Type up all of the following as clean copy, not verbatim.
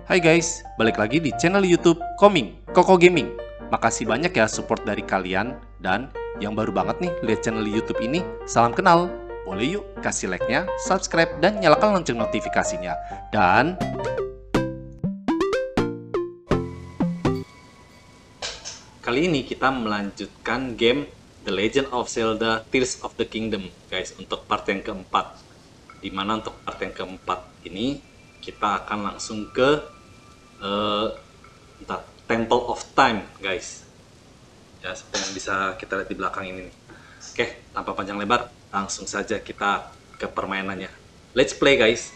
Hai guys, balik lagi di channel YouTube Koming, Koko Gaming. Makasih banyak ya support dari kalian. Dan yang baru banget nih lihat channel YouTube ini, salam kenal. Boleh yuk kasih like-nya, subscribe, dan nyalakan lonceng notifikasinya. Dan kali ini kita melanjutkan game The Legend of Zelda Tears of the Kingdom, guys, untuk part yang keempat. Dimana untuk part yang keempat ini kita akan langsung ke Temple of Time, guys. Ya, seperti yang bisa kita lihat di belakang ini nih. Oke, tanpa panjang lebar, langsung saja kita ke permainannya. Let's play, guys.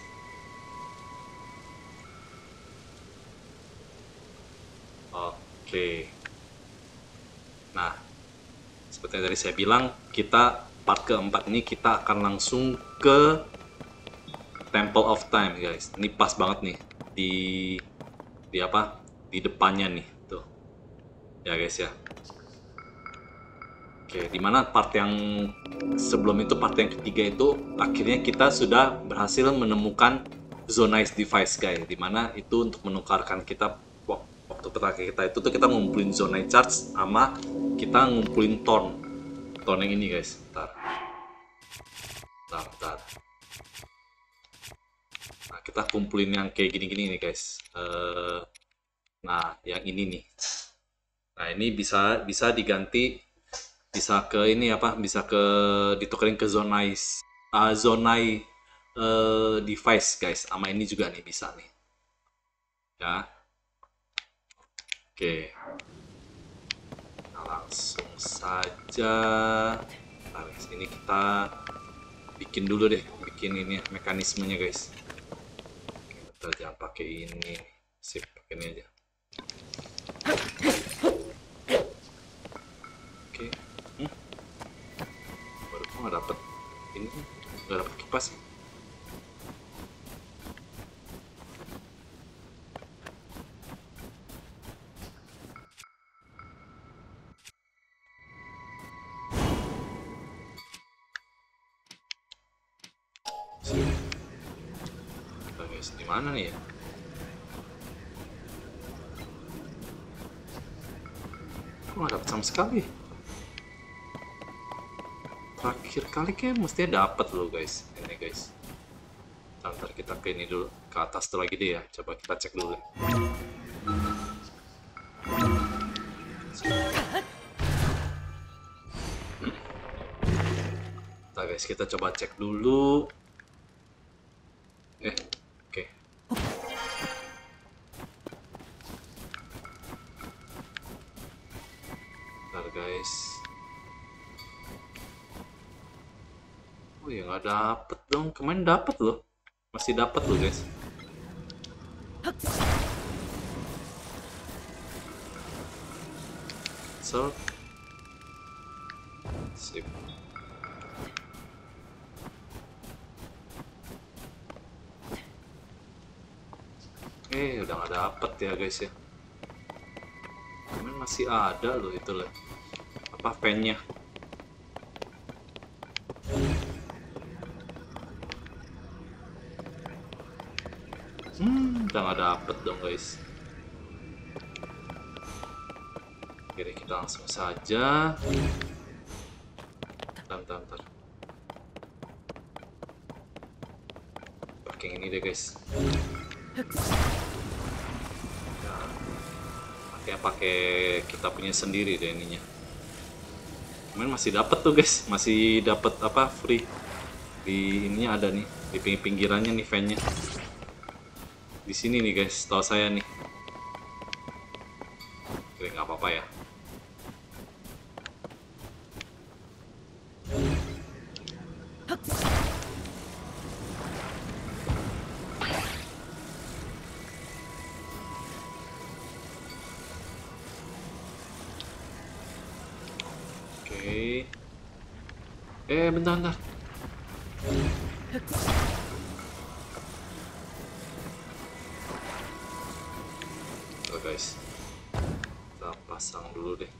Oke. Nah, seperti yang tadi saya bilang, kita part keempat ini kita akan langsung ke Temple of Time, guys. Ini pas banget nih di apa? Di depannya nih, tuh. Ya, guys ya. Oke, dimana part yang sebelum itu, part yang ketiga itu, akhirnya kita sudah berhasil menemukan Zonai's Device, guys. Dimana itu untuk menukarkan kita, waktu terakhir kita itu tuh kita ngumpulin Zonai Charge sama kita ngumpulin Thorn yang ini, guys. Bentar. Nah, kita kumpulin yang kayak gini-gini nih, guys. Nah, yang ini nih. Nah, ini bisa diganti, bisa ke ini apa? Bisa ke ditukerin ke Zonai Device, guys. Sama ini juga nih bisa nih. Ya. Oke. Nah, langsung saja. Nah, sini kita bikin dulu deh, bikin ini mekanismenya, guys. Kita jangan pakai ini. Sip, pakai ini aja. Oke. Baru kok nggak dapet ini, nggak dapet kipas. Kita, guys, di mana nih ya? Kok nggak dapet sama sekali? Terakhir kali kayak mestinya dapat loh, guys. Ini, guys. Ntar kita ke ini dulu, ke atas tuh lagi deh ya. Coba kita cek dulu. Nah, guys, kita coba cek dulu. Oke. Bentar, guys. Oh ya, nggak dapet dong. Kemarin dapet loh. Masih dapet loh, guys. So, sip. Udah nggak dapet ya, guys ya. Kemarin masih ada loh itu loh. Apa fan-nya? Udah nggak dapet dong, guys. Oke, kita langsung saja. Bentar. Pakai ini deh, guys. Ya, pakai kita punya sendiri deh ininya. Kemarin masih dapat tuh, guys. Masih dapat apa? Free. Di ininya ada nih, di pinggirannya nih fan-nya. Di sini nih, guys, tahu saya nih. Oke, nggak apa-apa ya. Oke. Bentar. Tuh, guys. Kita pasang dulu deh.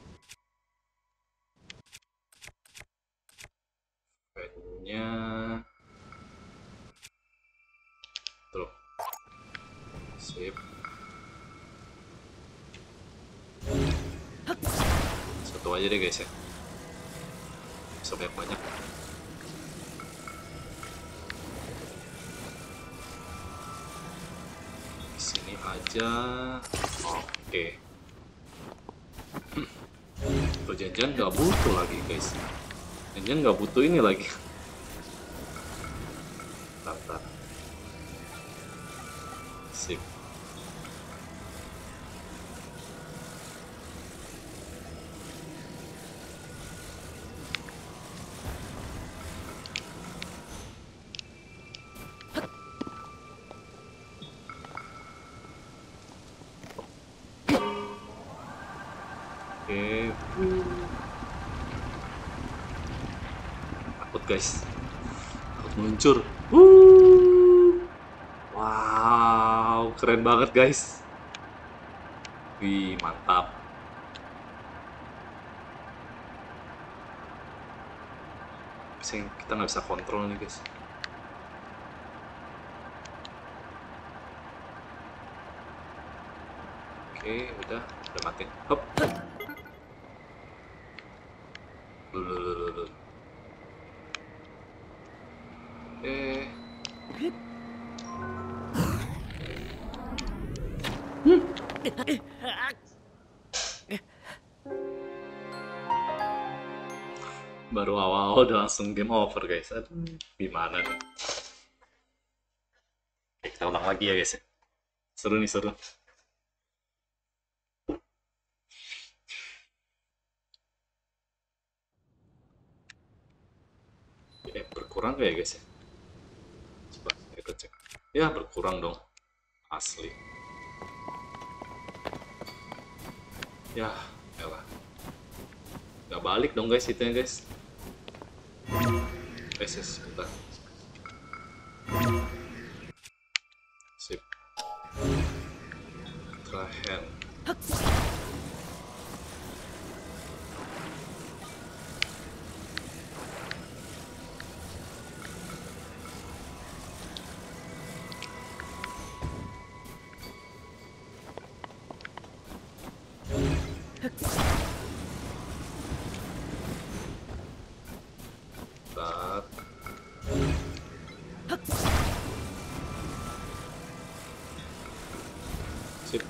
Fan-nya. Tuh. Sip. taruh aja deh guys ya. Bisa banyak-banyak. Di sini aja. Oke. Tuh jangan nggak butuh lagi guys. Jangan nggak butuh ini lagi. Bentar. Sip. Oke. Takut guys. Takut meluncur. Wow, keren banget guys. Wih, mantap. Kita nggak bisa kontrol nih guys. Oke, udah mati. Hop. Lulululul. Baru awal udah langsung game over guys. Aduh, gimana nih? Oke, kita ulang lagi ya guys ya. Seru nih, seru. Berkurang gak ya guys ya? Coba kita cek. Ya berkurang dong. Asli. Ya, elah. Gak balik dong guys itu ya guys. Bentar. Sip. Terakhir. Sip.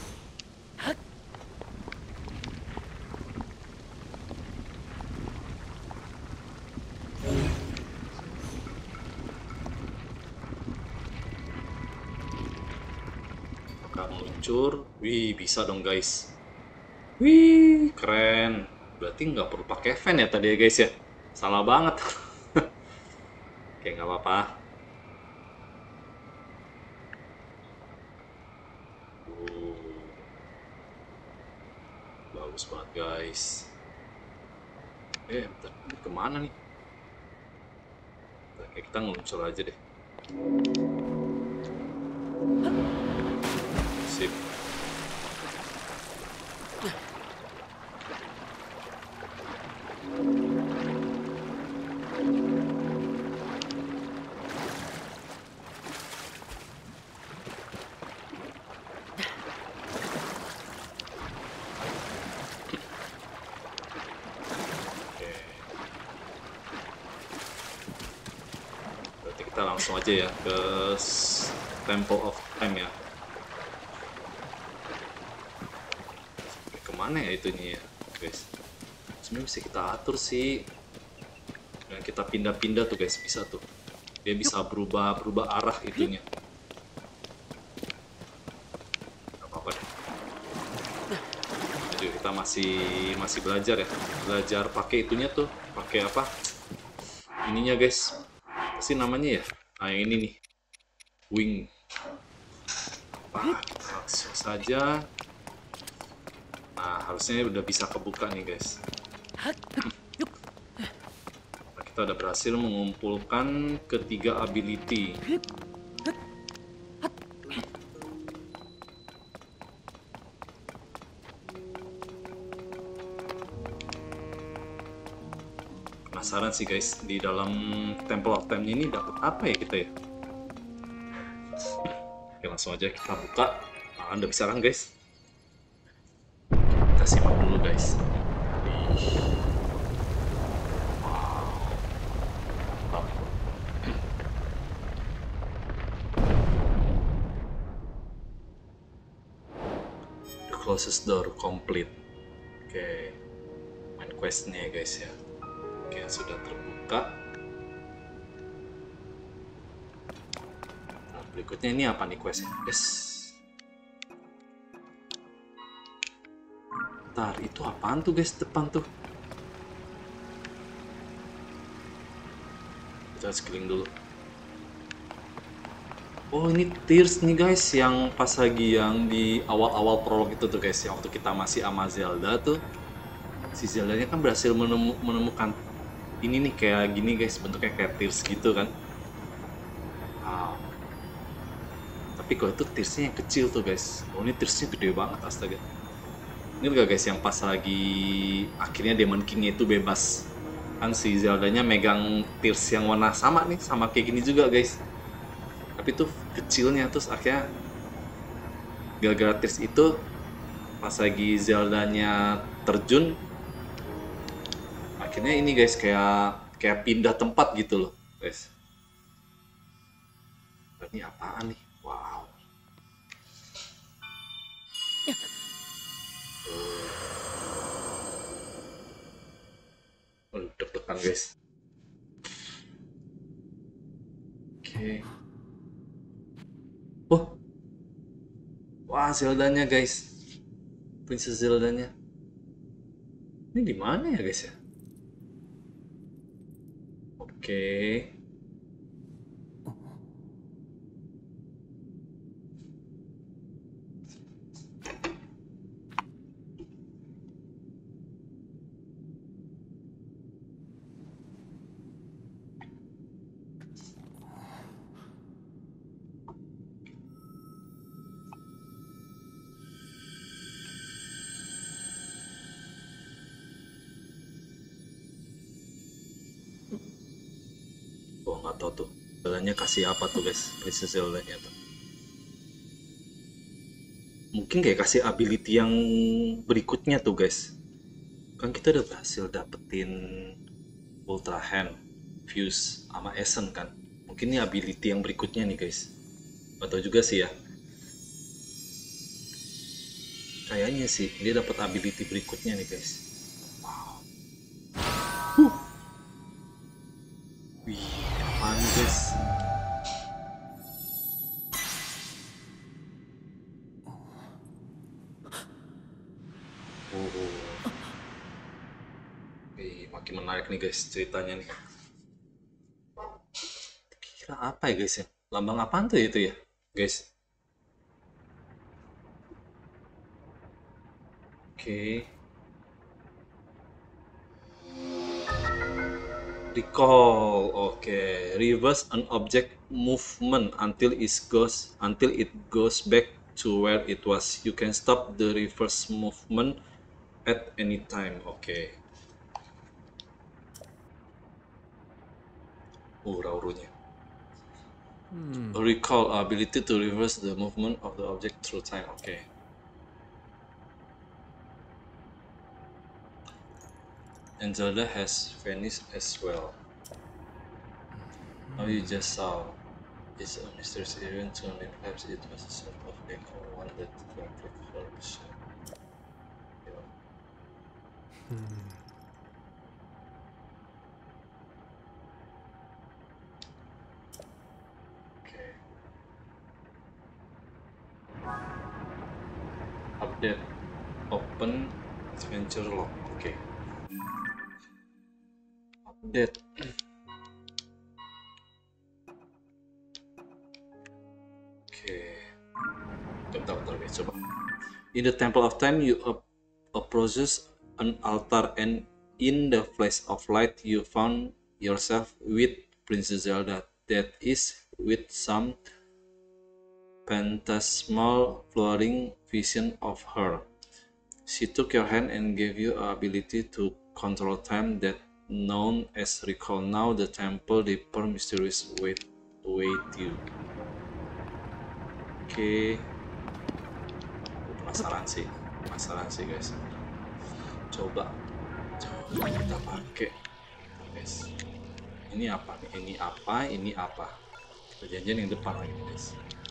Apakah meluncur? Wih, bisa dong guys. Wih, keren. Berarti nggak perlu pakai fan ya tadi ya guys ya. Salah banget. Oke, nggak apa-apa. Bagus banget guys. Bentar, ini kemana nih? Bentar, kita ngeluncur aja deh. Sip. Kita langsung aja ya ke Temple of Time ya. Kemana ya itunya ya guys? Sebenarnya bisa kita atur sih. Dan kita pindah-pindah tuh guys, bisa tuh. Dia bisa berubah arah itunya. Gak apa-apa deh. Jadi kita masih belajar ya. Belajar pakai itunya tuh, pakai apa? Ininya guys. Sih namanya ya, nah yang ini nih, wing. Langsung saja. Nah harusnya udah bisa kebuka nih guys. Nah, kita udah berhasil mengumpulkan ketiga ability. Penasaran sih guys, di dalam Temple of Time ini dapat apa ya kita ya? Oke, langsung aja kita buka. Nah, Anda bisa kan guys? Kita simak dulu guys. The closest door complete. Oke, main questnya ya guys ya. Oke, sudah terbuka. Nah, berikutnya ini apa nih questnya? Yes. Ntar, itu apaan tuh guys depan tuh? Kita scrolling dulu. Oh, ini Tears nih guys, yang pas lagi yang di awal-awal prolog itu tuh guys, yang waktu kita masih sama Zelda tuh, si Zeldanya kan berhasil menemukan ini nih kayak gini guys, bentuknya kayak Tears gitu kan. Wow. Tapi kalau itu Tearsnya yang kecil tuh guys. Oh, ini Tearsnya gede banget astaga. Ini gak guys yang pas lagi akhirnya Demon King itu bebas, kan si Zeldanya megang Tears yang warna sama nih, sama kayak gini juga guys. Tapi tuh kecilnya, terus akhirnya gara-gara Tears itu pas lagi Zeldanya terjun, akhirnya ini guys kayak pindah tempat gitu loh guys. Ini apaan nih? Wow. Deg-degan guys. Oke. Oh, wah Zeldanya guys, Princess Zeldanya. Ini di mana ya guys ya? Oke. Oh, nggak tahu tuh. Zeldanya kasih apa tuh guys? Princess Zeldanya tuh. Mungkin kayak kasih ability yang berikutnya tuh guys. Kan kita udah berhasil dapetin Ultra Hand, Fuse, sama Essence kan. Mungkin ini ability yang berikutnya nih guys. Atau juga sih ya. Kayaknya sih dia dapat ability berikutnya nih guys. Wow. Wih, apaan guys? Oh. Wih, makin menarik nih guys ceritanya nih. Kira apa ya guys ya? Lambang apaan tuh itu ya guys? Oke. Recall, oke. Reverse an object movement until it goes back to where it was. You can stop the reverse movement at any time. Oke. Raurunya. Recall, ability to reverse the movement of the object through time. Oke. And Zelda has vanished as well. Now you just saw. It's a mysterious event, so perhaps it was a sort of echo, one that corrected her vision. Okay. Update. Open adventure log. Okay. Update. Okay. Bentar, guys, coba. In the Temple of Time, you approaches an altar, and in the flash of light, you found yourself with Princess Zelda. That is, with some phantasmal flowering vision of her. She took your hand and gave you an ability to control time that known as recall. Now the temple deeper mysterious await you. Oke. Penasaran sih guys. Coba Kita pakai, guys. Ini apa nih? Ini apa? Ini apa? Kita janjian yang depan lagi, guys.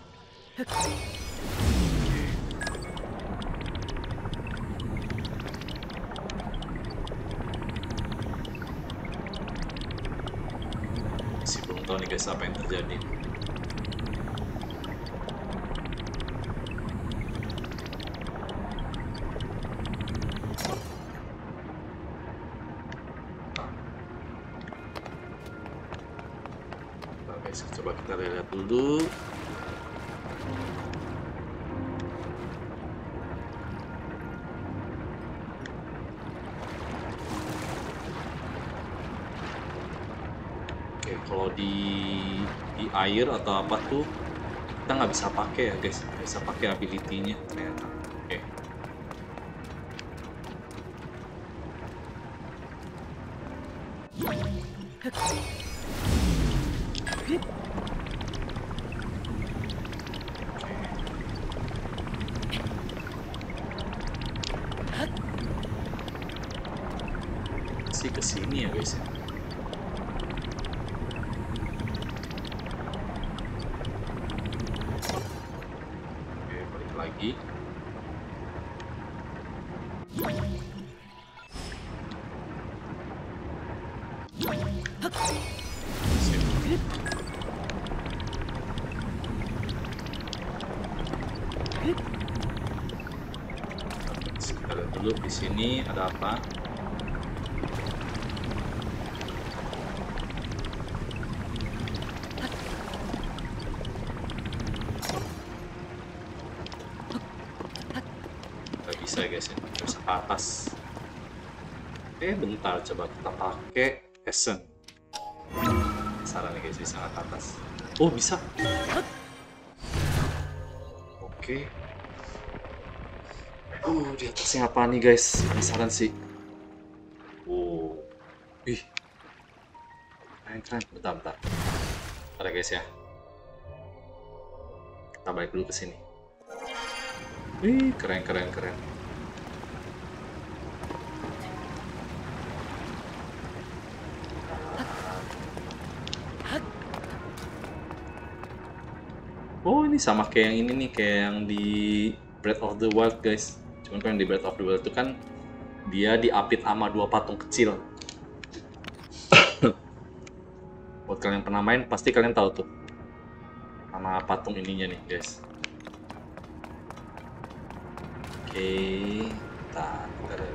Masih belum tahu nih guys apa yang terjadi. Nah, guys, coba kita lihat dulu. Kalau di air atau apa tuh kita nggak bisa pakai ya guys, nggak bisa pakai ability-nya ternyata. Oke. Sih kesini ya guys ya. Lagi. Kita lihat dulu di sini ada apa. Bisa guys ya, bisa ke atas. Bentar, coba kita pakai Essence. Saran nih guys, bisa ke atas. Oh bisa. Oke. Di atasnya apa nih guys? Penasaran sih. Wih, keren. Bentar. Ada guys ya. Kita balik dulu ke sini. Wih, keren. Oh, ini sama kayak yang ini nih, kayak yang di Breath of the Wild guys. Cuman kalau yang di Breath of the Wild itu kan dia diapit sama 2 patung kecil. Buat kalian yang pernah main pasti kalian tahu tuh sama patung ininya nih guys. Oke, kita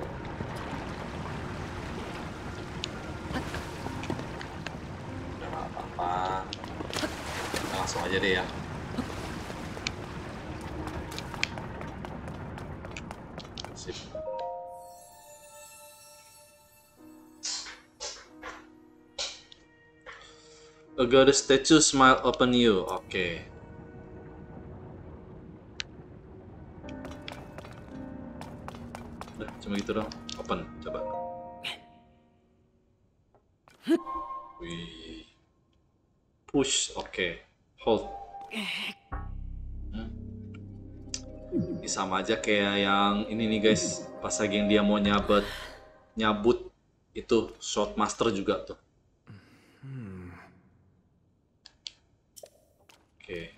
udah nggak apa-apa, kita langsung aja deh ya. Sip. A goddess statue smile upon you. Oke. Udah, cuma gitu dong. Open, coba. Wih. Push, oke. Hold. Ini sama aja kayak yang ini nih guys. Pas lagi yang dia mau nyabut itu Sword Master juga tuh. Oke.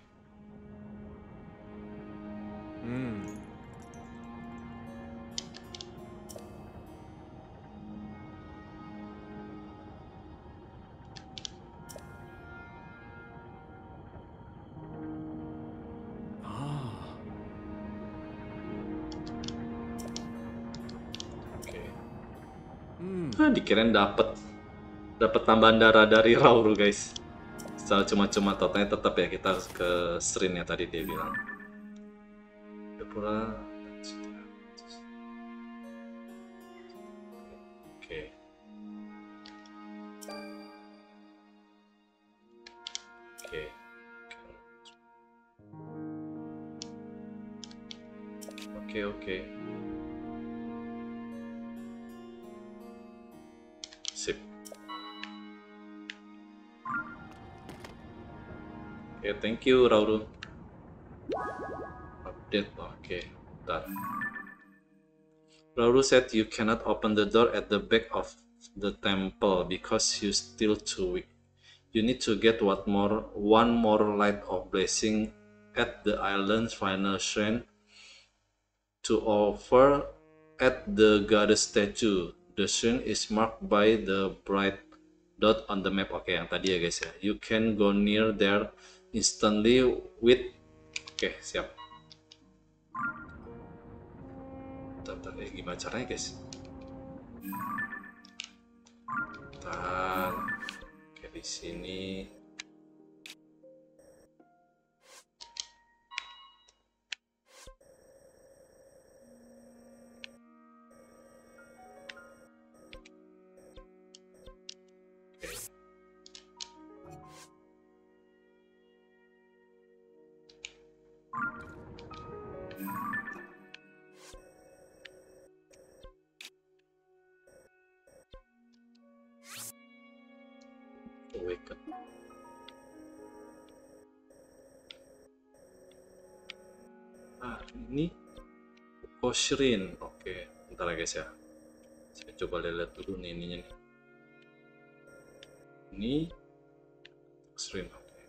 Dikirain dapat tambahan darah dari Rauru guys. Secara cuma-cuma totalnya tetap ya kita harus ke Srin ya tadi dia bilang. Pura. Oke. Oke. Sip. Oke, thank you Rauru. Update, oke. Bentar. Lauru said you cannot open the door at the back of the temple because you're still too weak. You need to get one more light of blessing at the island's final shrine to offer at the goddess statue. The shrine is marked by the bright dot on the map. Oke, yang tadi ya guys ya. You can go near there instantly with. Oke, siap. Bentar, gimana caranya guys? Bentar. Oke, di sini. Awaken. Ini Koshirin. Oke, bentar ya guys ya. Saya coba lihat dulu nih ininya nih. Ini Koshirin. Oke.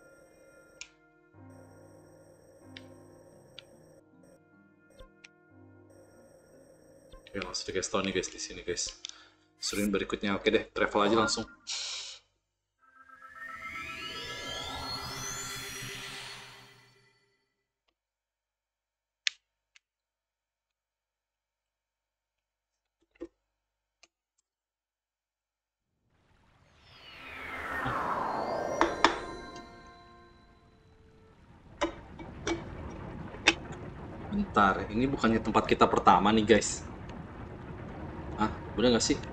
Oke, langsung dikasih tau nih guys di sini guys. Koshirin berikutnya. Oke deh, travel aja langsung. Bentar, ini bukannya tempat kita pertama nih guys. Ah, bener nggak sih?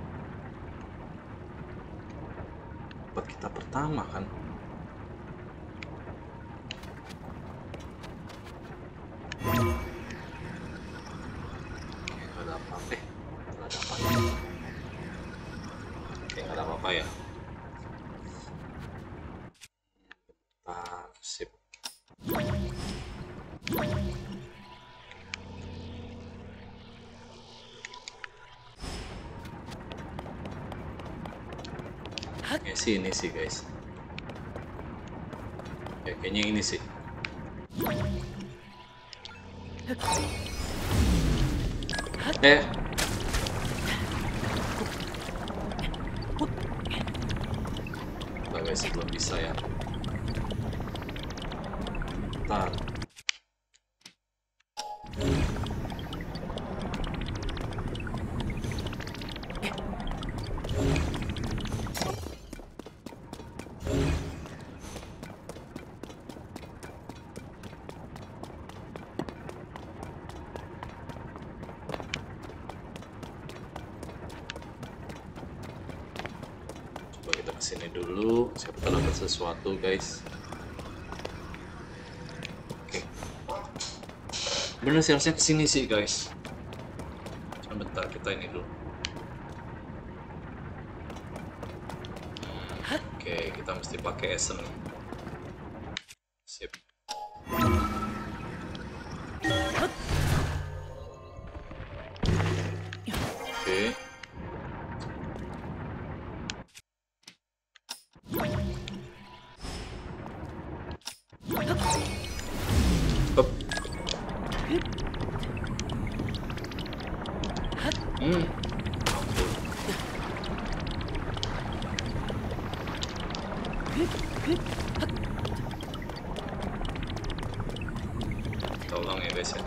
Tempat kita pertama kan? Oke, nggak ada apa-apa. Nggak ada apa-apa. Oke, nggak ada apa-apa ya. Sip. Oke sih ini sih guys. Ya, kayaknya ini sih. Enggak guys, belum bisa ya. Bentar. Kita kesini dulu, siapa tahu dapat sesuatu guys. Oke. Bener sih harusnya kesini sih guys. Bentar kita ini dulu. Oke, kita mesti pakai Esen nih. Sip. Oke. Up. Tolong ya guys ya.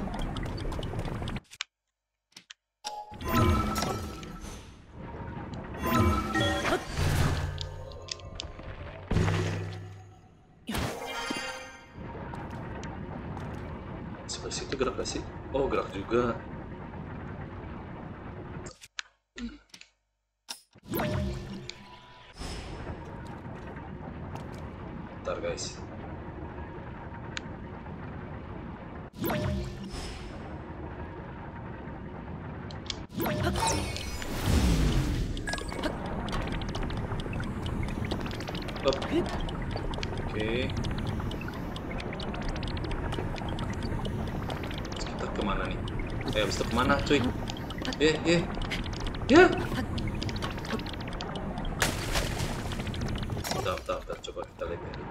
Sebelah situ gerak gak sih? Oh, gerak juga. Bentar guys. Up. Oke. Kita kemana nih? Habis itu kemana cuy? Ya. Ya. Bentar, coba kita lihat ya.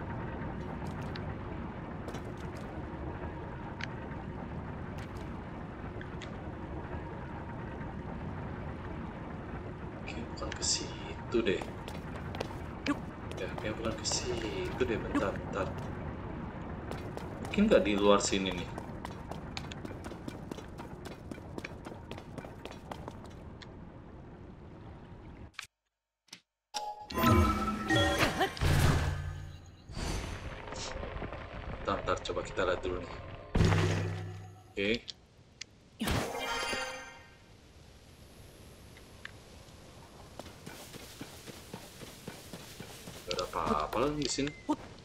Oke, bukan ke situ deh. Ya, bukan ke situ deh. Bentar. Mungkin nggak di luar sini nih. Bentar, coba kita lihat dulu nih. Oke. Gak ada apa-apa lagi di sini.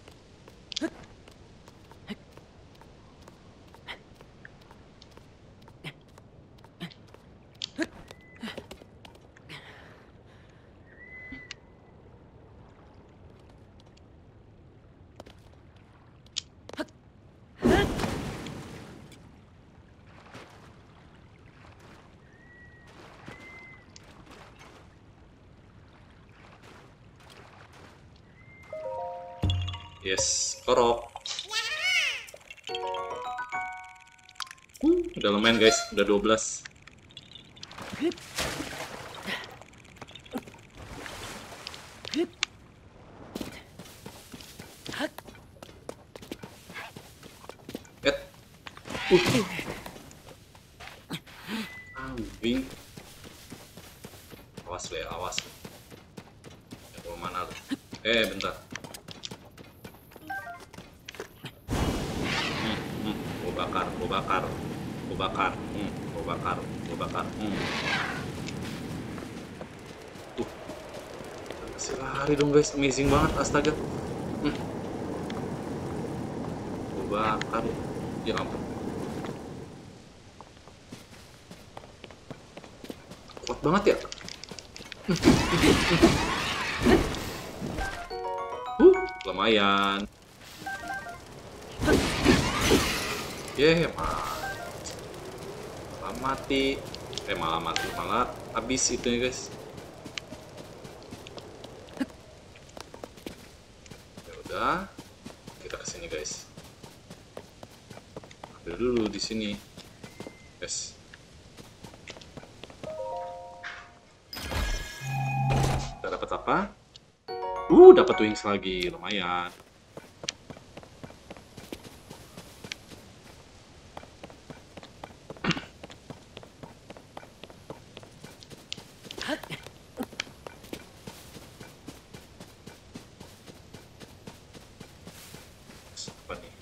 Yes, korok. Udah lumayan guys, udah 12. Ambing. Awas lo ya, awas. Ya, mau mana lo? Bentar. Gua bakar. Masih lari dong guys, amazing banget, astaga. Gua bakar. Ya ampun. Kuat banget ya. Lumayan. Malah mati, malah habis itu ya guys. Ya udah, kita kesini guys. Ambil dulu di sini, guys. Kita dapat apa? Dapat wings lagi, lumayan. Apa nih?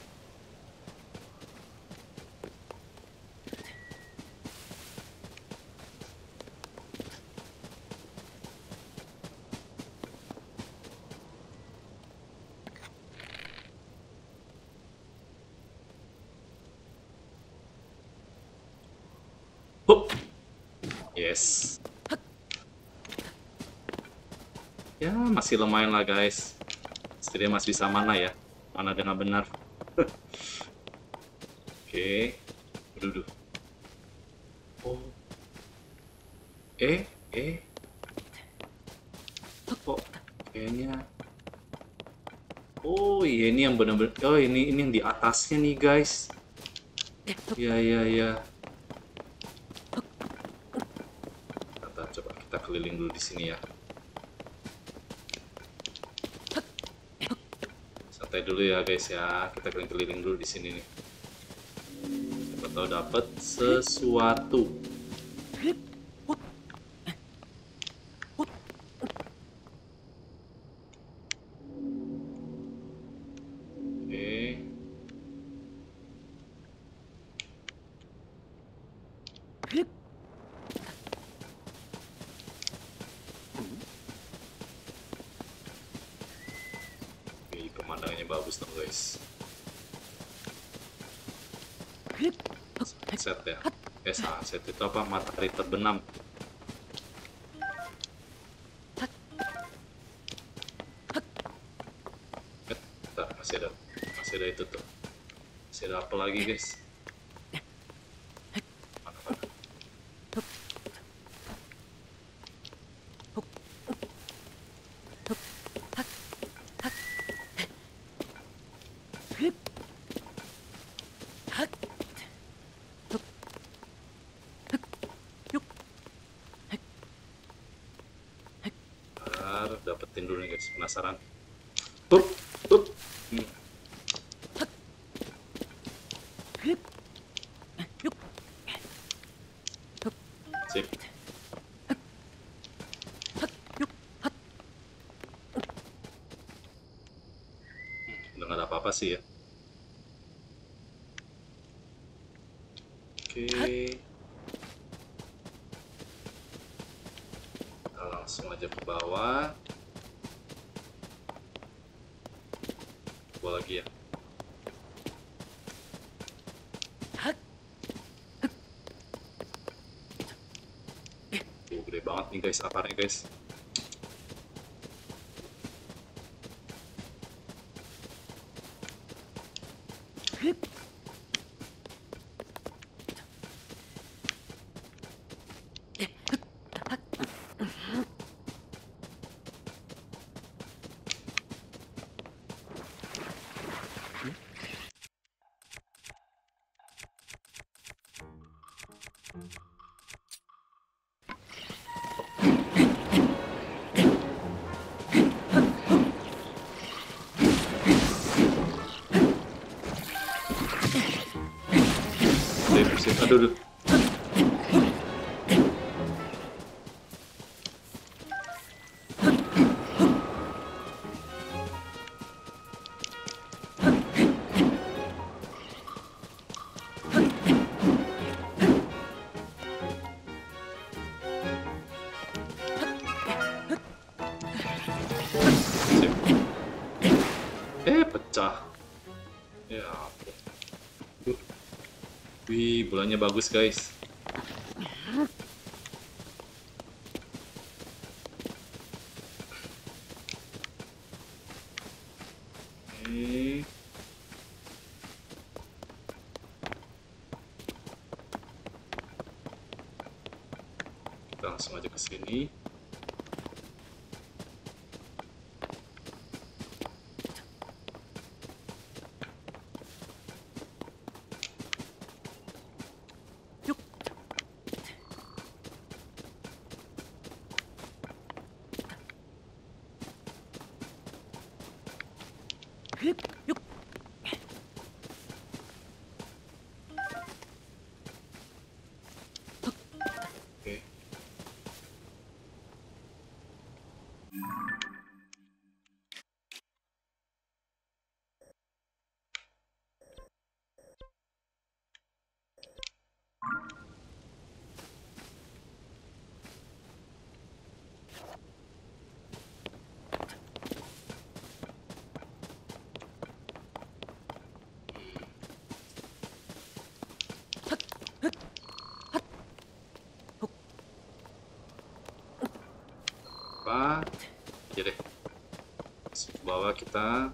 Yes. Ya, masih lumayan lah guys. Setidaknya masih bisa mana ya. Mana dengan benar. Oke. Duduk. Oh. Oh, kayaknya. Oh, iya ini yang benar-benar. Oh, ini yang di atasnya nih guys. Ya. Coba kita keliling dulu di sini ya. Santai dulu ya guys ya. Kita keliling dulu di sini nih. Siapa tahu dapat sesuatu. Pemandangannya bagus dong guys. Sunset ya. Sunset itu apa? Matahari terbenam. Bentar, masih ada itu tuh. Masih ada apa lagi guys? Mana? penasaran. Hup, hup. Sip. Udah nggak ada apa-apa sih ya. Oke. Kita langsung aja ke bawah. Coba lagi ya. Gede banget nih guys, akarnya guys. Sip, aduh, aduh. Sip. Pecah. Ya ampun. Wih, bulannya bagus guys. Oke. Kita langsung aja ke sini. Oke. Apa aja deh. Masuk ke bawah kita.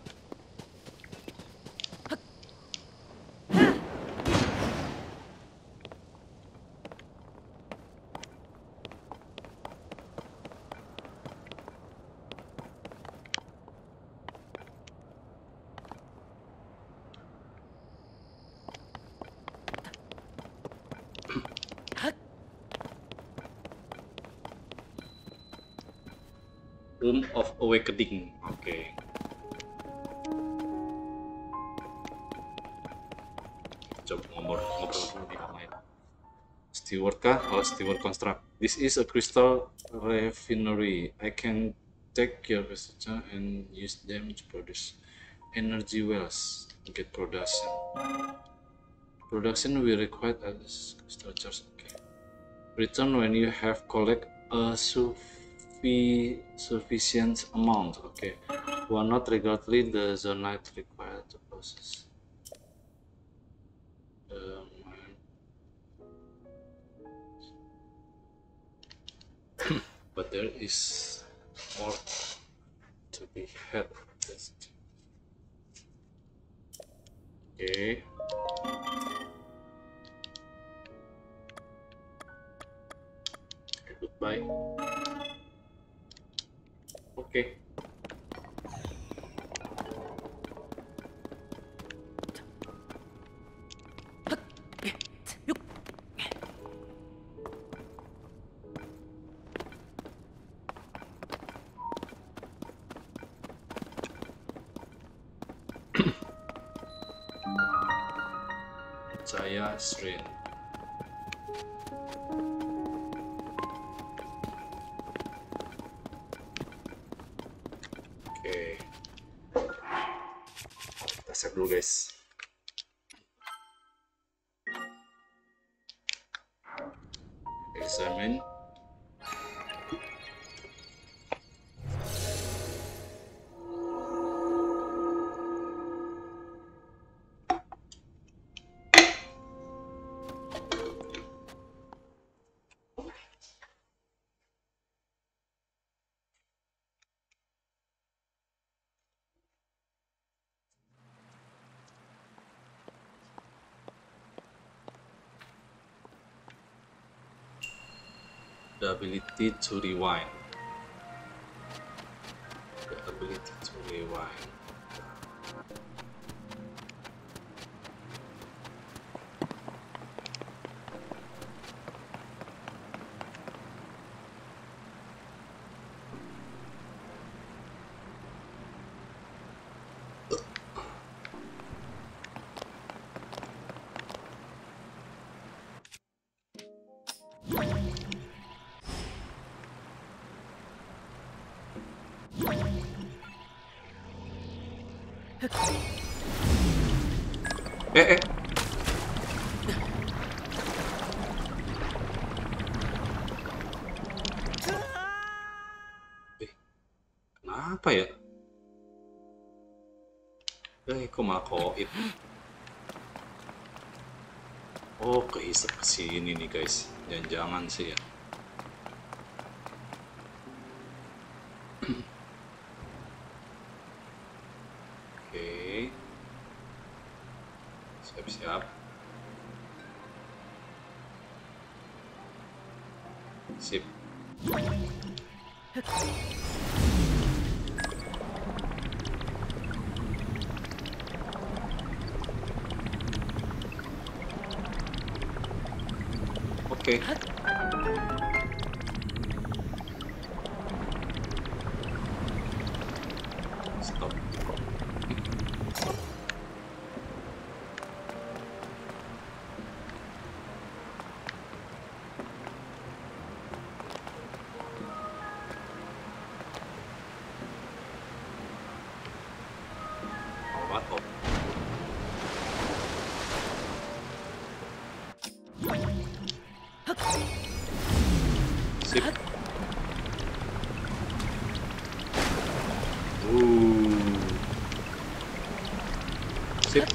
Room of Awakening. Oke. Coba ngobrol dulu di online. Steward kah? Oh, Steward Construct. This is a crystal refinery. I can take your research and use them to produce energy wells. Get production. Production will require as crystal charge. Okay. Return when you have collect a sufficient amount. Okay. One not regularly the zonite required to process. But there is more to be had. Okay. Goodbye. Okay. Gaia Shrine. Oke. Kita save dulu guys. Examine. The ability to rewind. The ability to rewind. Eh. Kenapa ya? Kok malah koit? Oh, kehisap ke sini nih guys. Jangan-jangan sih ya. Oke. Siap-siap. Sip. Oke. Stop. Obat. Sip. Sip.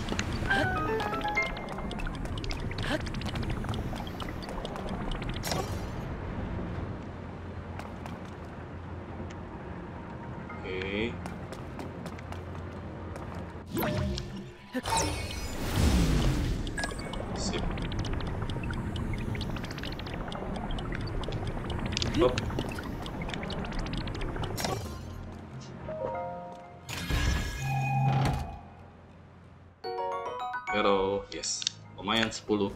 Oke. Sip. Stop. Hero, yes. Lumayan 10.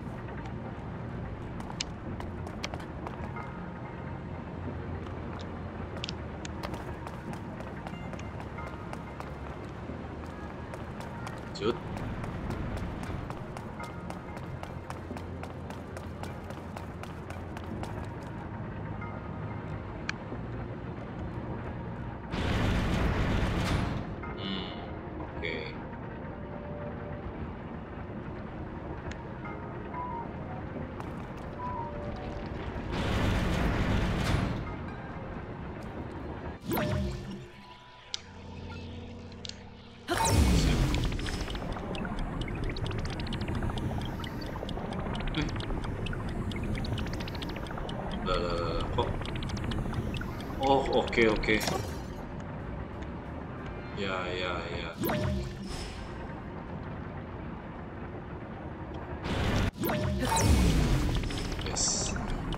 Lanjut. Oke. Kok? Oh, oke. Ya. Yes.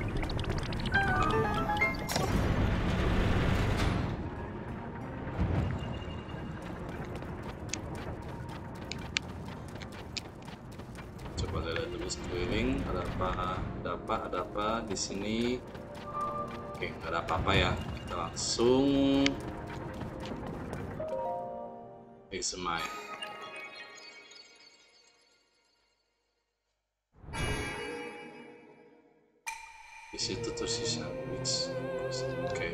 Coba lihat dulu sekeliling, ada apa di sini. Oke, nggak ada apa-apa ya. Kita langsung examine. Di situ tuh si sandwich. Oke.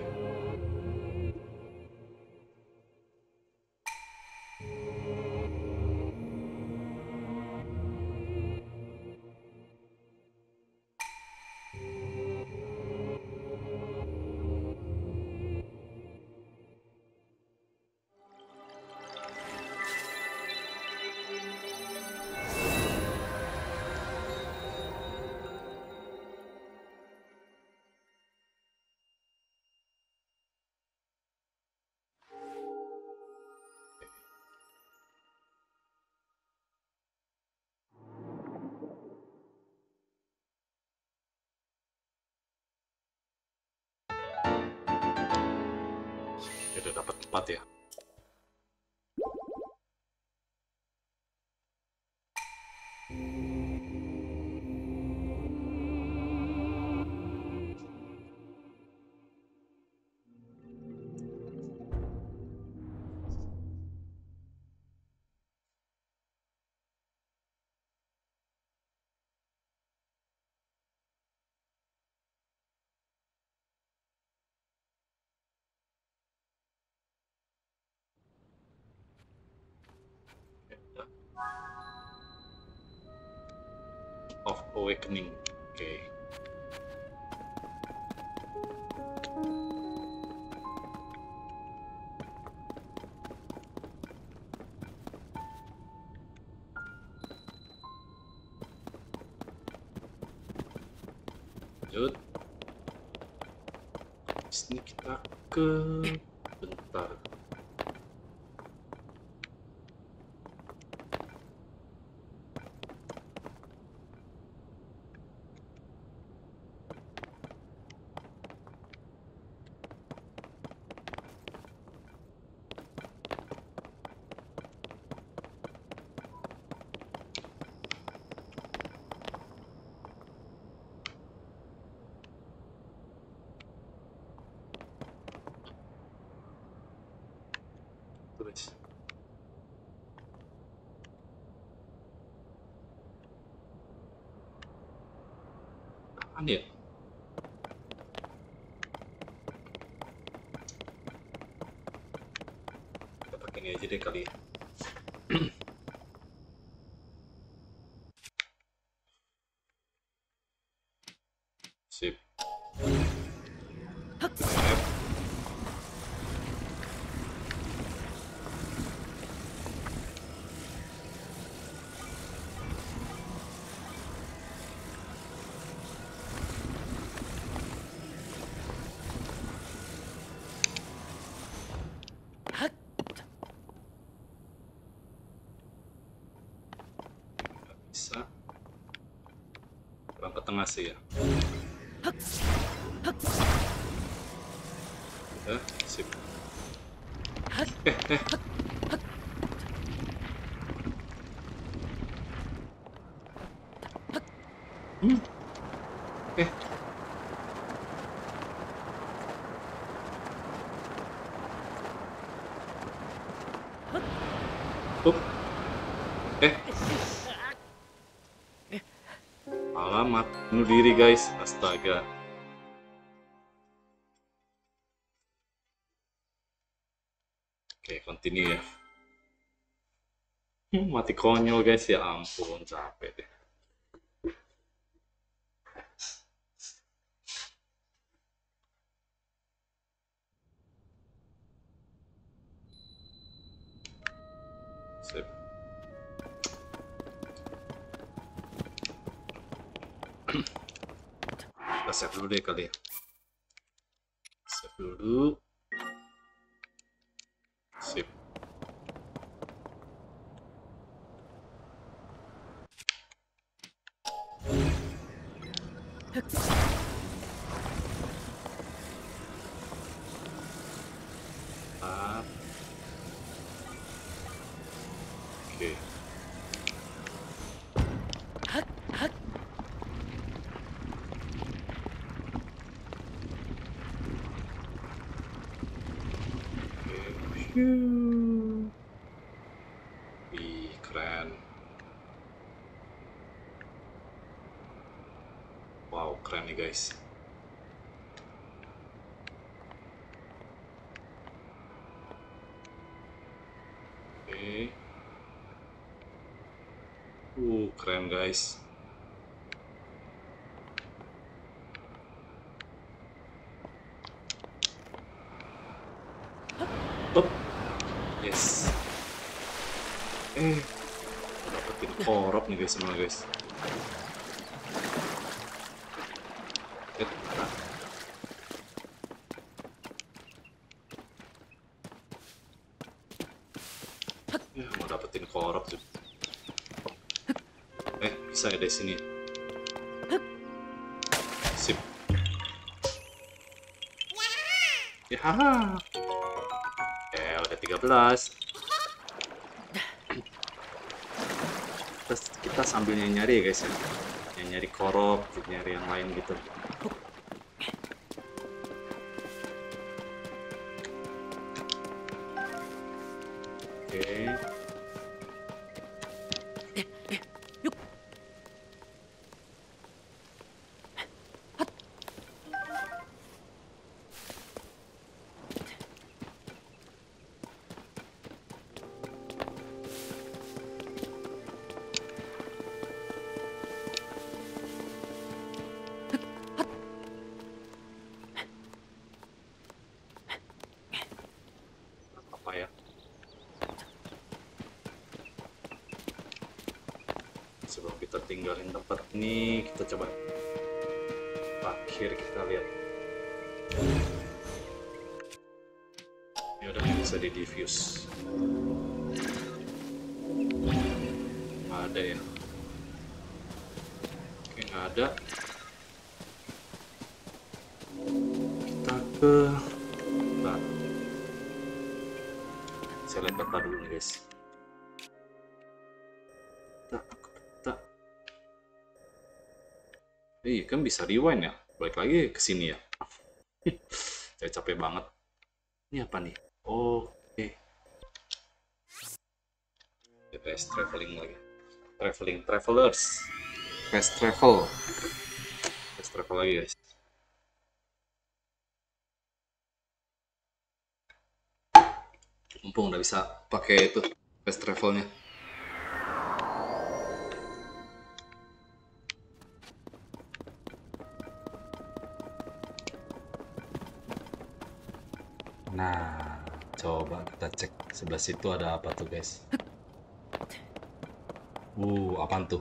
Ya, udah dapat 4 ya. Of Awakening. Oke. Lanjut. Di sini kita ke bentar. Terus. Apaan ya? Kita pakai ini aja deh kali ya. Sip. Bisa. Kurang ke tengah sih ya. Udah, sip. Eh. Up. Alamat, bunuh diri guys, astaga. Oke, continue ya. Mati konyol guys, ya ampun, capek deh. Sip. Kita save dulu deh kali ya. Save dulu. Sip. Ah. Oke. Wih, keren. Wow, keren nih guys. Keren guys. Up. Yes. Dapetin korup nih guys semua guys. Mau dapetin korup tuh. Bisa ya dari sini. Sip. Ya. Udah 13. Terus kita sambil nyari ya guys ya. Nyari korup, nyari yang lain gitu. Oke. Apa ya? Sebelum kita tinggalin tempat ini, kita coba akhir kita lihat. Ya udah bisa di diffuse. Nggak ada ya? Oke, nggak ada. Kita ke peta. Saya lihat peta dulu nih guys. Peta. Kan bisa rewind ya. Balik lagi ke sini ya. Saya capek banget. Ini apa nih? Oke. Fast traveling lagi. Travelers. Fast travel lagi guys. Mumpung udah bisa pakai itu fast travelnya. Nah, coba kita cek sebelah situ ada apa tuh guys. Apaan tuh?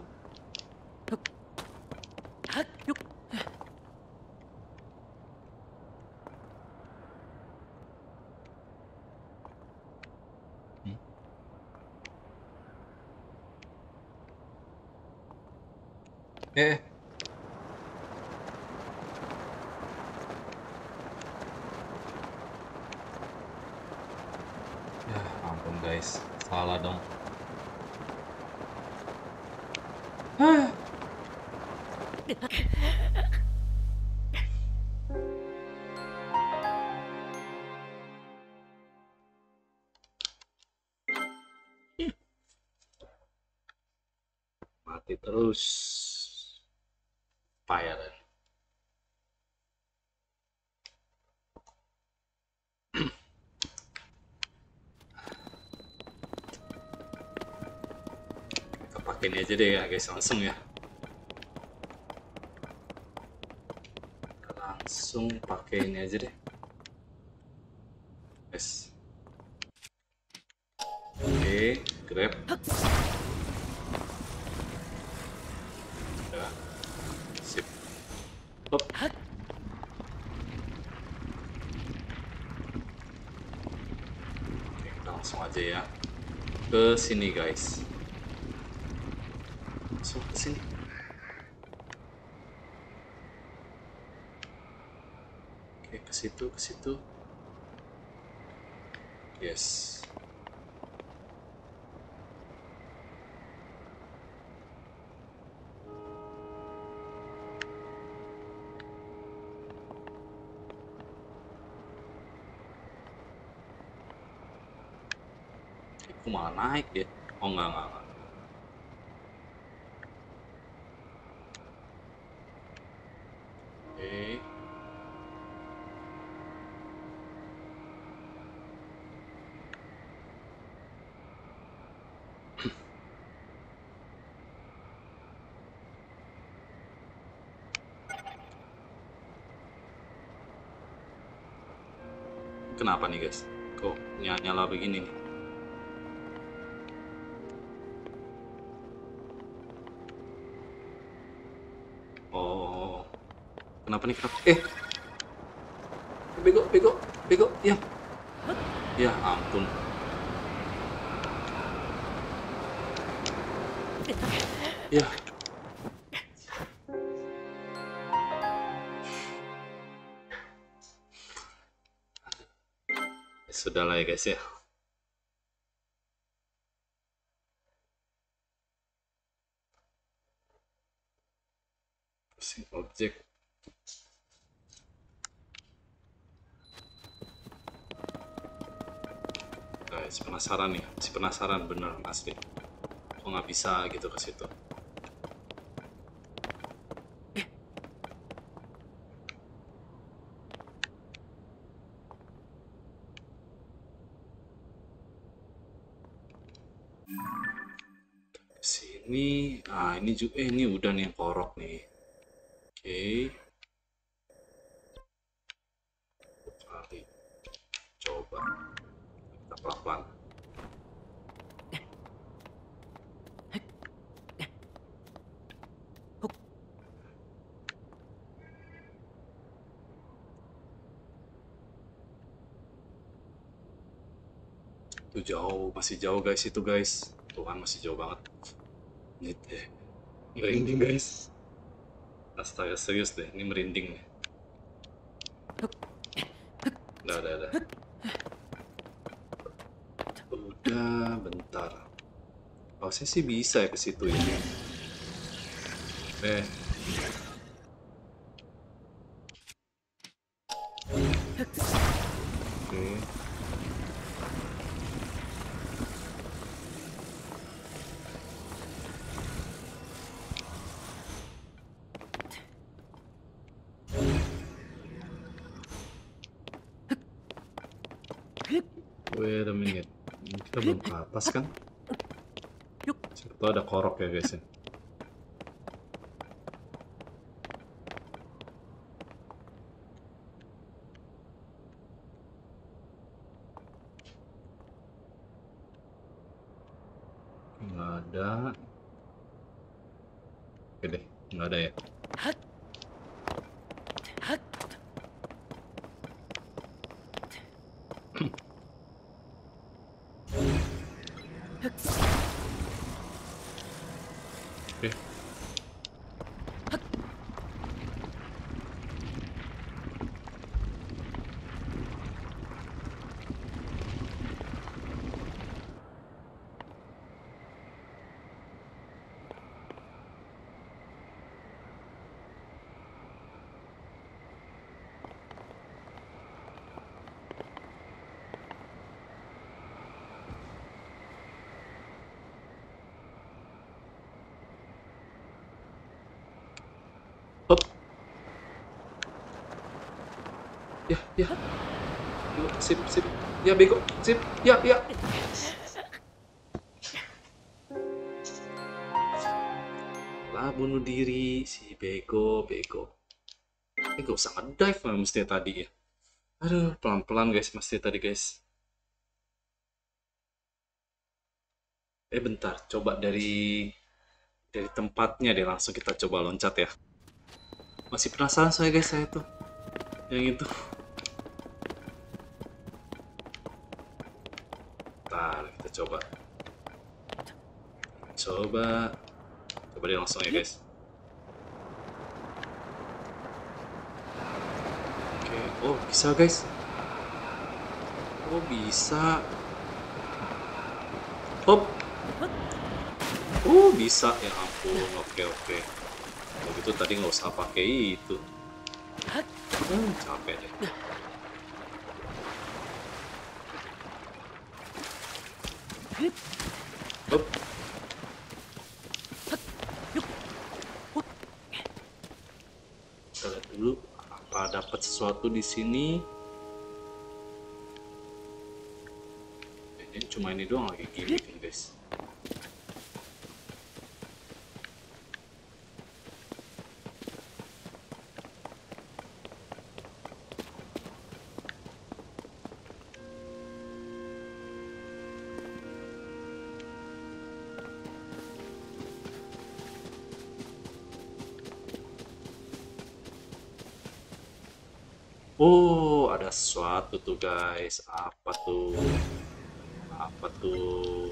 Ya ampun guys, salah dong. Mati terus. Fire. Kita pakai ini aja deh ya guys, langsung ya. Langsung pakai ini aja deh. Yes. Oke, grab. Udah. Sip. Hop. Oke, kita langsung aja ya ke sini guys. Langsung ke sini. Oke, ke situ. Yes. Kok malah naik ya? Oh enggak. Oke. Kenapa nih guys? Kok nyala begini nih? Oh, kenapa nih? Kenapa? Bego, bego, bego. Ya, ya ampun. Ya, sudahlah ya guys ya. Pusing objek. Guys, penasaran nih. Masih penasaran bener asli. Kok nggak bisa gitu ke situ? Sini, ini juga, ini udah nih yang korok nih. Oke, kali coba kita pelan-pelan. Itu jauh, masih jauh guys itu guys. Tuh kan masih jauh banget. Ini deh, merinding guys. Astaga serius deh, ini merinding nih. Udah. Udah, bentar. Harusnya sih bisa ya ke situ ya. Eh, oke. Wait a minute. Ini kita belum ke atas kan? Siapa tahu ada korok ya guys ya. Nggak ada. Oke deh, nggak ada ya. Oke. Hop. Ya. Yuk, sip. Ya bego, sip. Ya. Lah bunuh diri si bego. Gak usah ngedive lah mesti tadi ya. Aduh, pelan-pelan guys, mesti tadi guys. Bentar, coba dari tempatnya deh langsung kita coba loncat ya. Masih penasaran saya guys, saya tuh yang itu. Ntar kita coba deh langsung ya guys. Oke. Oh bisa guys. Oh bisa. Hop. Oh bisa, ya ampun. Oke. Kalau gitu tadi nggak usah pakai itu. Capek deh. Hop. Kita lihat dulu apa dapat sesuatu di sini. Ini cuma ini doang lagi gimmick nih guys. Oh, ada sesuatu tuh guys. Apa tuh? Apa tuh?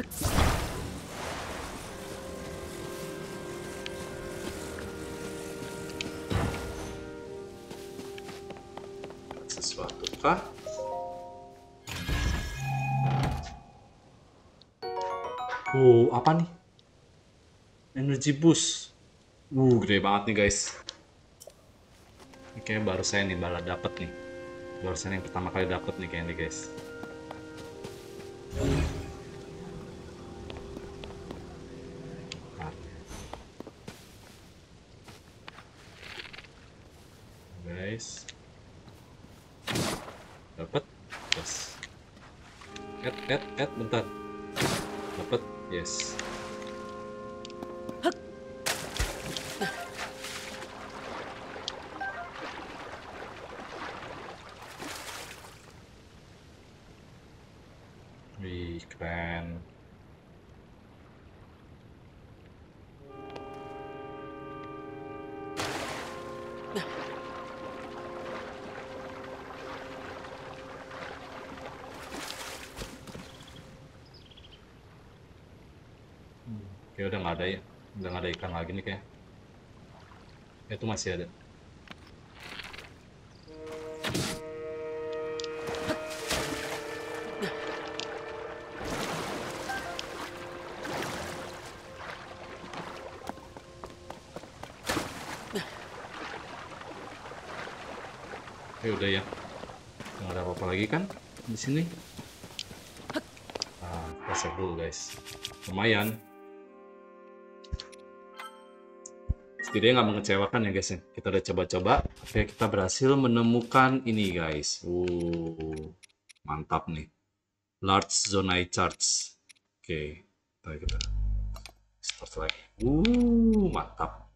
Sesuatu kah? Oh, apa nih? Energy boost. Gede banget nih guys. Ini kayaknya baru saya nih baru dapet nih. Baru saya yang pertama kali dapet nih kayaknya nih guys. Nah, guys, dapet. Yes. Add, bentar. Dapet. Yes. Wih, keren. Kayak udah nggak ada ya. Udah nggak ada ikan lagi nih kayak. Itu masih ada. Ya udah ya. Nggak ada apa-apa lagi kan di sini. Nah, kita save dulu guys. Lumayan. Setidaknya nggak mengecewakan ya guys ya. Kita udah coba-coba. Oke, kita berhasil menemukan ini guys. Mantap nih. Large Zonai Charge. Oke, kita start lagi. Mantap.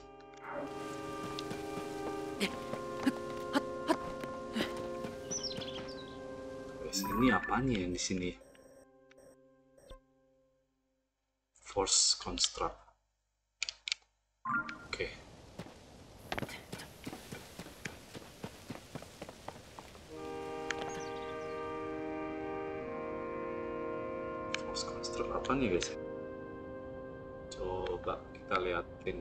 Guys, ini apanya yang di sini? Force Construct. Oke. Force Construct apa nih guys? Coba kita liatin.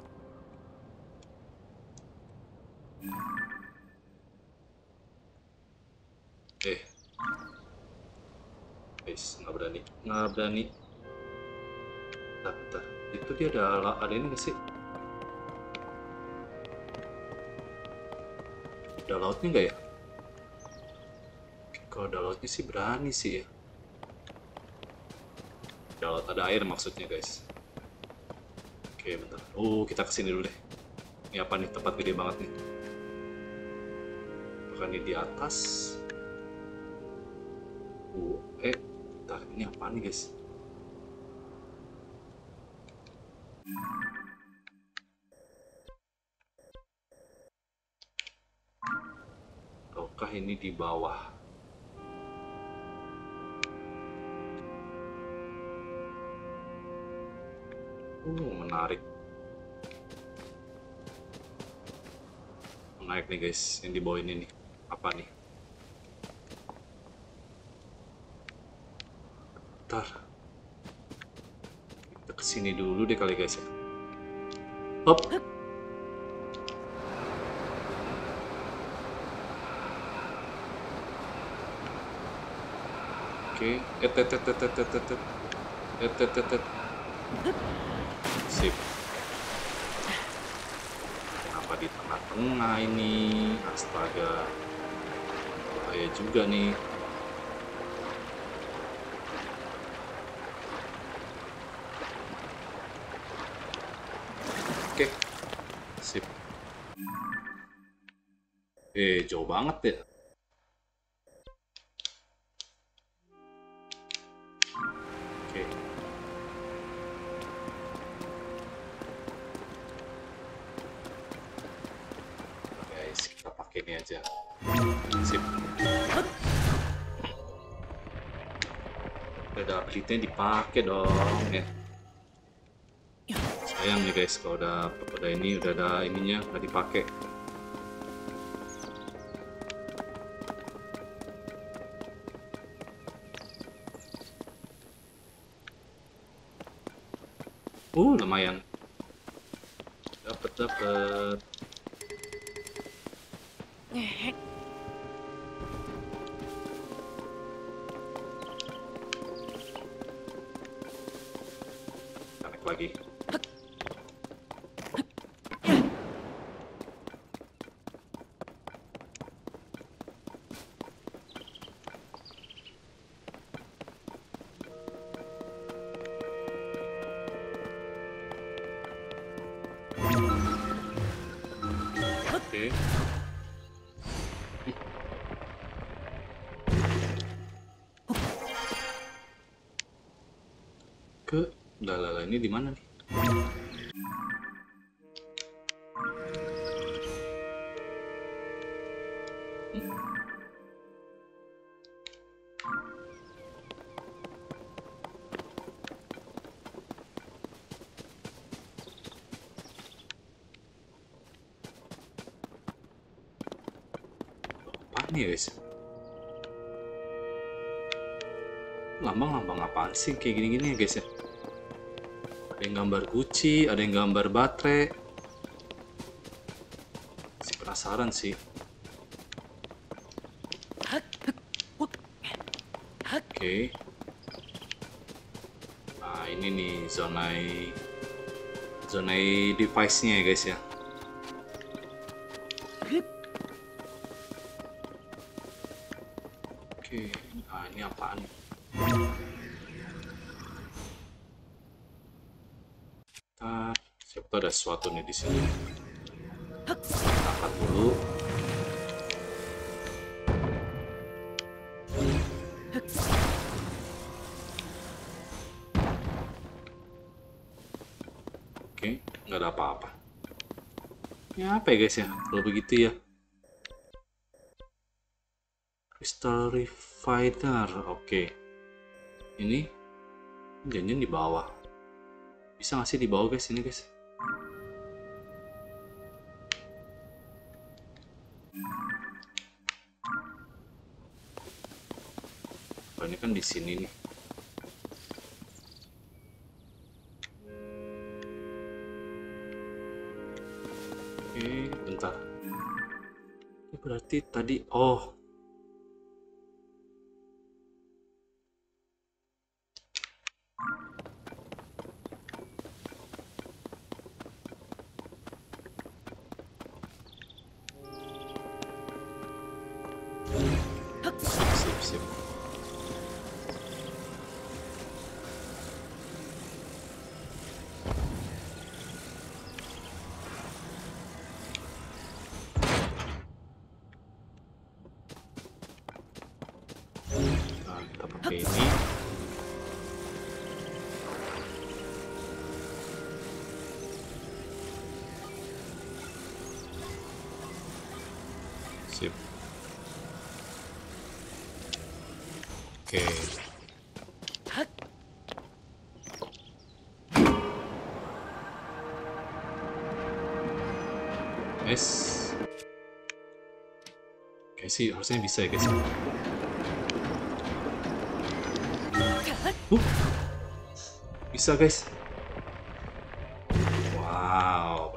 Guys, nggak berani. Bentar. Itu dia ada ini nggak sih? Ada lautnya nggak ya? Kalau ada lautnya sih berani sih ya. Ada laut, ada air maksudnya guys. Oke, bentar. Kita kesini dulu deh. Ini apa nih? Tempat gede banget nih. Apakah ini di atas? Bentar. Ini apa nih guys? Ataukah ini di bawah? Menarik. Menarik nih guys, yang di bawah ini nih. Apa nih? Bentar. Kita kesini dulu deh kali guys ya. Hop. Oke. Sip. Kenapa di tengah-tengah ini? Astaga. Bahaya juga nih. Oke. Sip. Jauh banget ya. Oke. Guys, kita pakai ini aja. Sip. Udah update-nya dipakai dong ya. Sayang nih guys kalau udah ini udah ada ininya nggak dipakai. Lumayan. Dapat. Naik lagi. Oke. Lah, ini di mana nih? Apaan nih guys? Lambang-lambang apaan sih kayak gini-gini ya guys ya? Ada yang gambar Gucci, ada yang gambar baterai. Masih penasaran sih. Oke. Nah ini nih zonai device-nya ya guys ya. Oke. Nah ini apaan? Siapa ada sesuatu nih di sini. Angkat dulu. Oke, nggak ada apa-apa. Ya apa ya guys ya, kalau begitu ya. Crystal Refiner, oke. Ini janjian di bawah. Bisa nggak sih di bawah guys ini guys? Oh, ini kan di sini nih. Oke, bentar. Ini berarti tadi, oh. Sip. Nah, kita pakai ini. Sip. Oke. Guys. Oke sih, harusnya bisa ya guys. Bisa guys. Wow,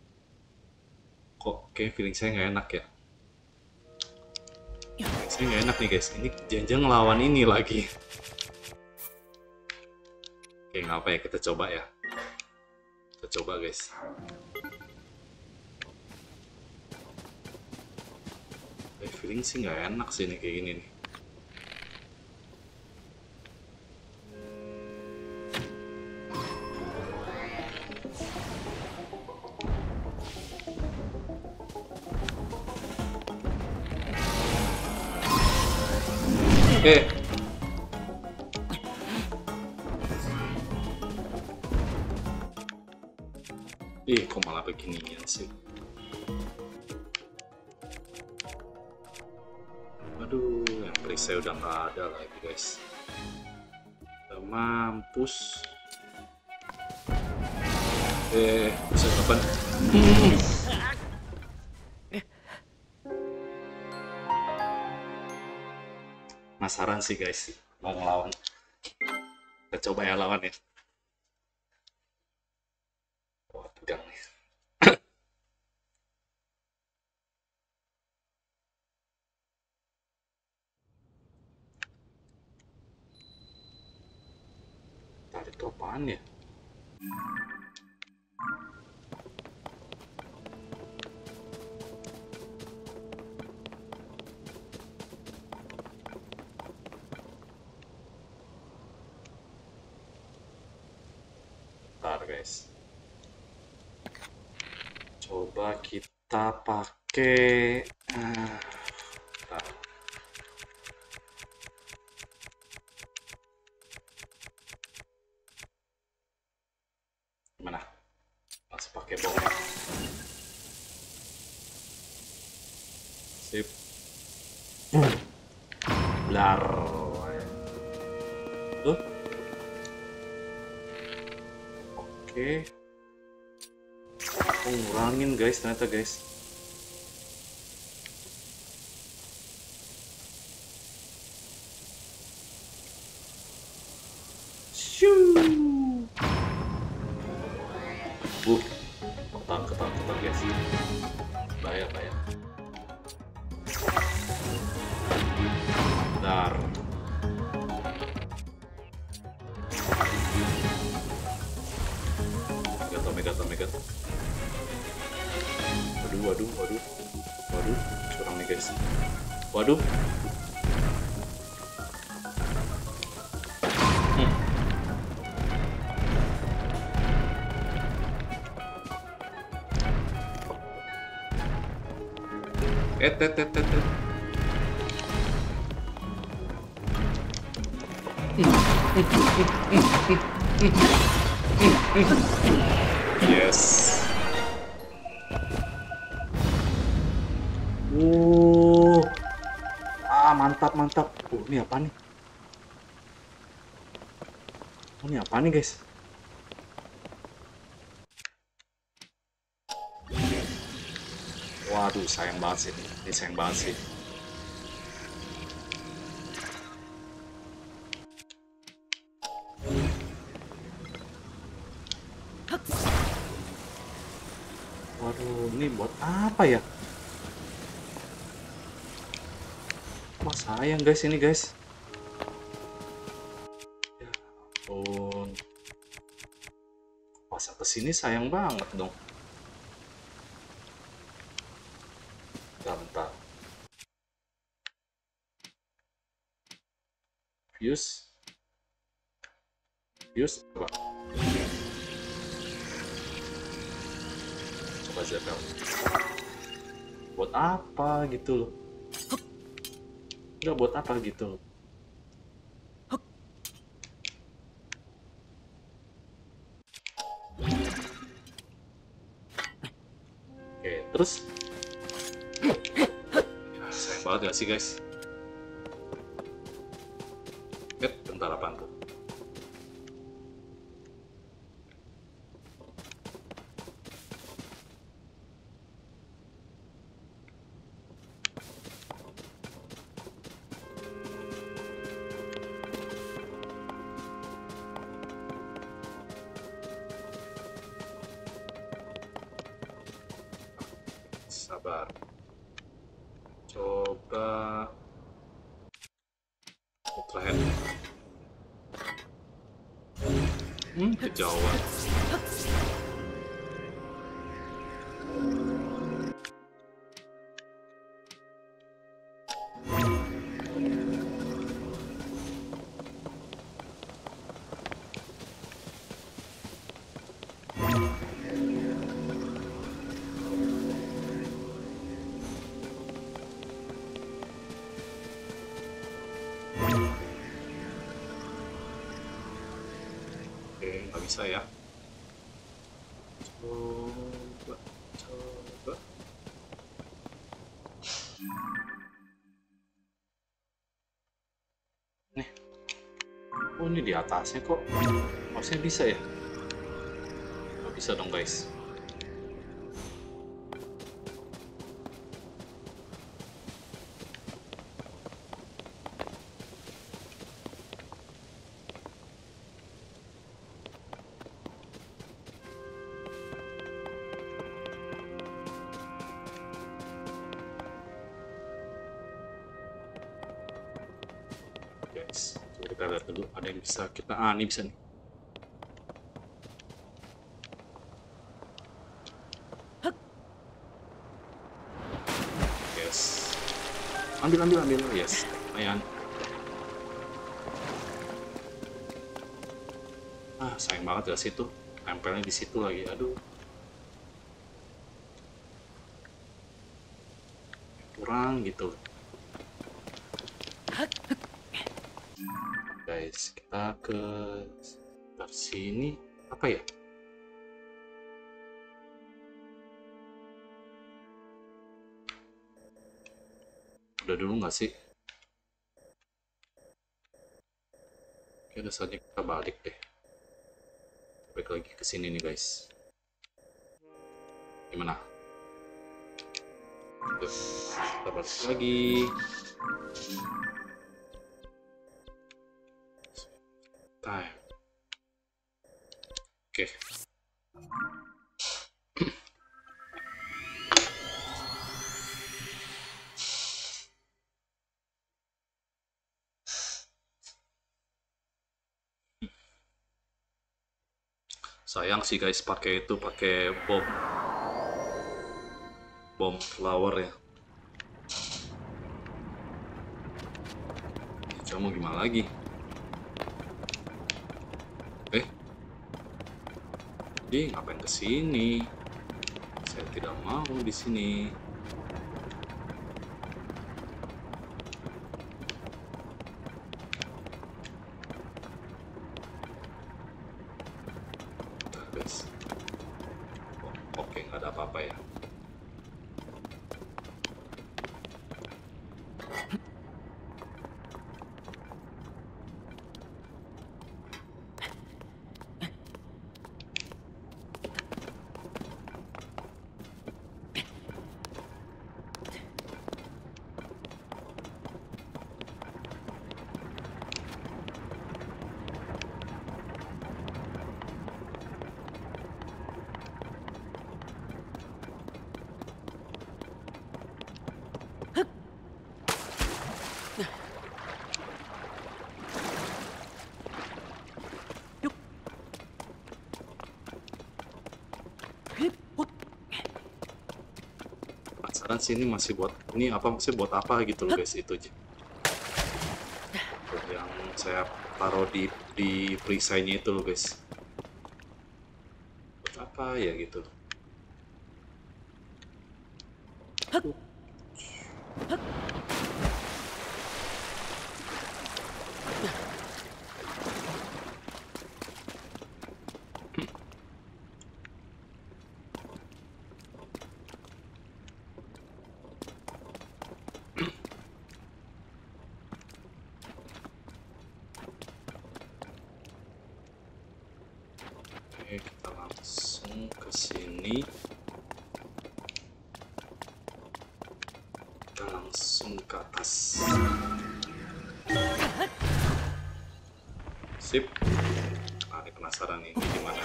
kok kayak feeling saya nggak enak ya. Saya nggak enak nih guys, ini jangan ngelawan ini lagi. Oke, nggak apa ya, kita coba ya. Kita coba guys. Feeling sih nggak enak sih ini kayak gini nih. Kok malah beginian sih? Aduh, yang perisai udah nggak ada lagi guys. Udah mampus. Bisa kapan? Penasaran sih guys, mau ngelawan. Kita coba ya lawan ya. Pegang. Tadi itu apaan ya? Bentar guys. Coba kita pakai. Bentar. Gimana? Masih pakai bom. Sip. Blar. Tuh. Oke. Aku ngurangin guys, ternyata guys. Shoo. Ketar guys. Bahaya. Bentar. Megaton. Waduh, curang nih guys. Waduh. Yes. Mantap. Ini apa nih? Ini apa nih guys? Waduh, sayang banget sih. Ini sayang banget sih. Waduh, ini buat apa ya? Wah, sayang guys ini guys. Ya ampun. Pas kesini sayang banget dong. Bentar. Fuse apa? Coba Zepel. Buat apa gitu loh? Enggak buat apa gitu loh? Oke, terus sayang banget gak sih guys? Bentar apaan tuh? Sabar. Coba terakhir. Kejauhan. Nggak bisa ya. Coba. Nih. Oh, ini di atasnya kok. Harusnya bisa ya? Nggak bisa dong guys. Coba kita lihat dulu, ada yang bisa kita, ini bisa nih. Yes, ambil, yes, lumayan. Sayang banget ya situ, tempelnya di situ lagi, aduh, kurang gitu. Guys, kita ke sekitar sini, apa ya? Udah dulu nggak sih? Oke, udah saatnya kita balik deh. Balik lagi ke sini nih guys. Gimana? Terus kita balik lagi. Time. Oke. Sayang sih guys, pakai bom flower ya. Coba mau gimana lagi? Ngapain ke sini? Saya tidak mau di sini. Nah, guys. Oke, nggak ada apa-apa ya. Penasaran sih ini masih buat apa gitu loh guys, itu aja. Yang saya taruh di perisainya itu loh guys. Buat apa ya gitu. Oke, kita langsung ke sini. Kita langsung ke atas. Sip. Nah, ini penasaran nih, ini gimana?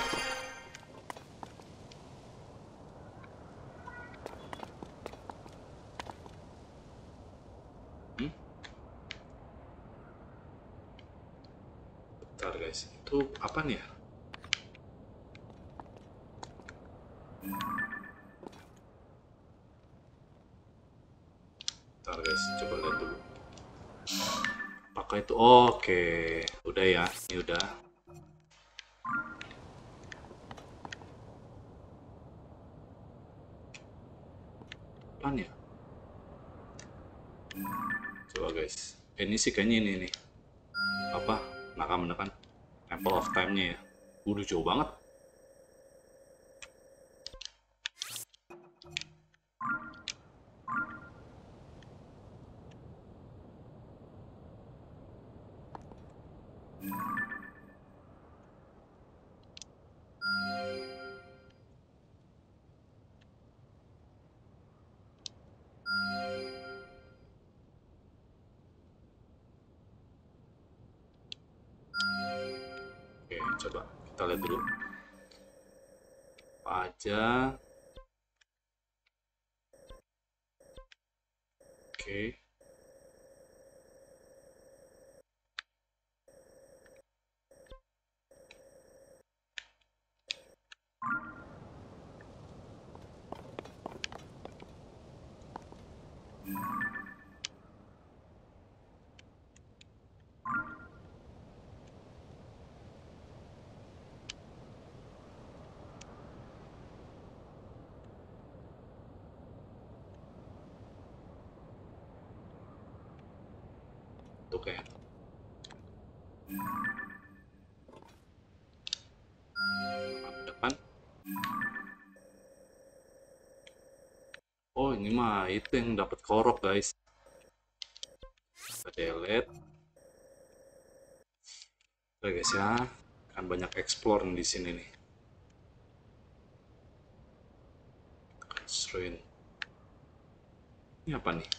Bentar guys, itu apa nih ya? Bentar guys, coba lihat dulu. Apakah itu? Oke, udah ya, ini udah. Apaan ya? Coba guys, ini sih kayaknya ini nih. Apa? Menekan Temple of Time-nya ya. Udah jauh banget. Oke, coba kita lihat dulu. Apa aja? Oke. Tuh kayak depan. Oh, ini mah itu yang dapat korok, guys. Kita delete. Oke guys ya, akan banyak explore di sini nih. Constraint. Ini apa nih?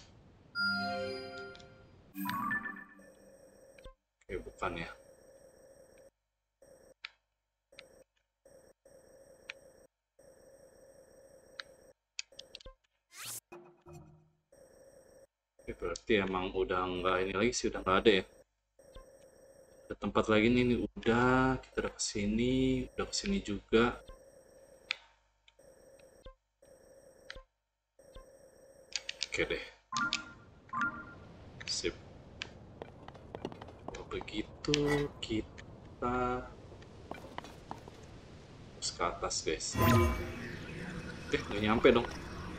Oke, bukan ya. Oke, berarti emang udah nggak ini lagi sih, udah nggak ada ya. Ada tempat lagi nih, udah kita udah kesini juga. Oke deh, sip. Kalau begitu kita terus ke atas guys. Nggak nyampe dong.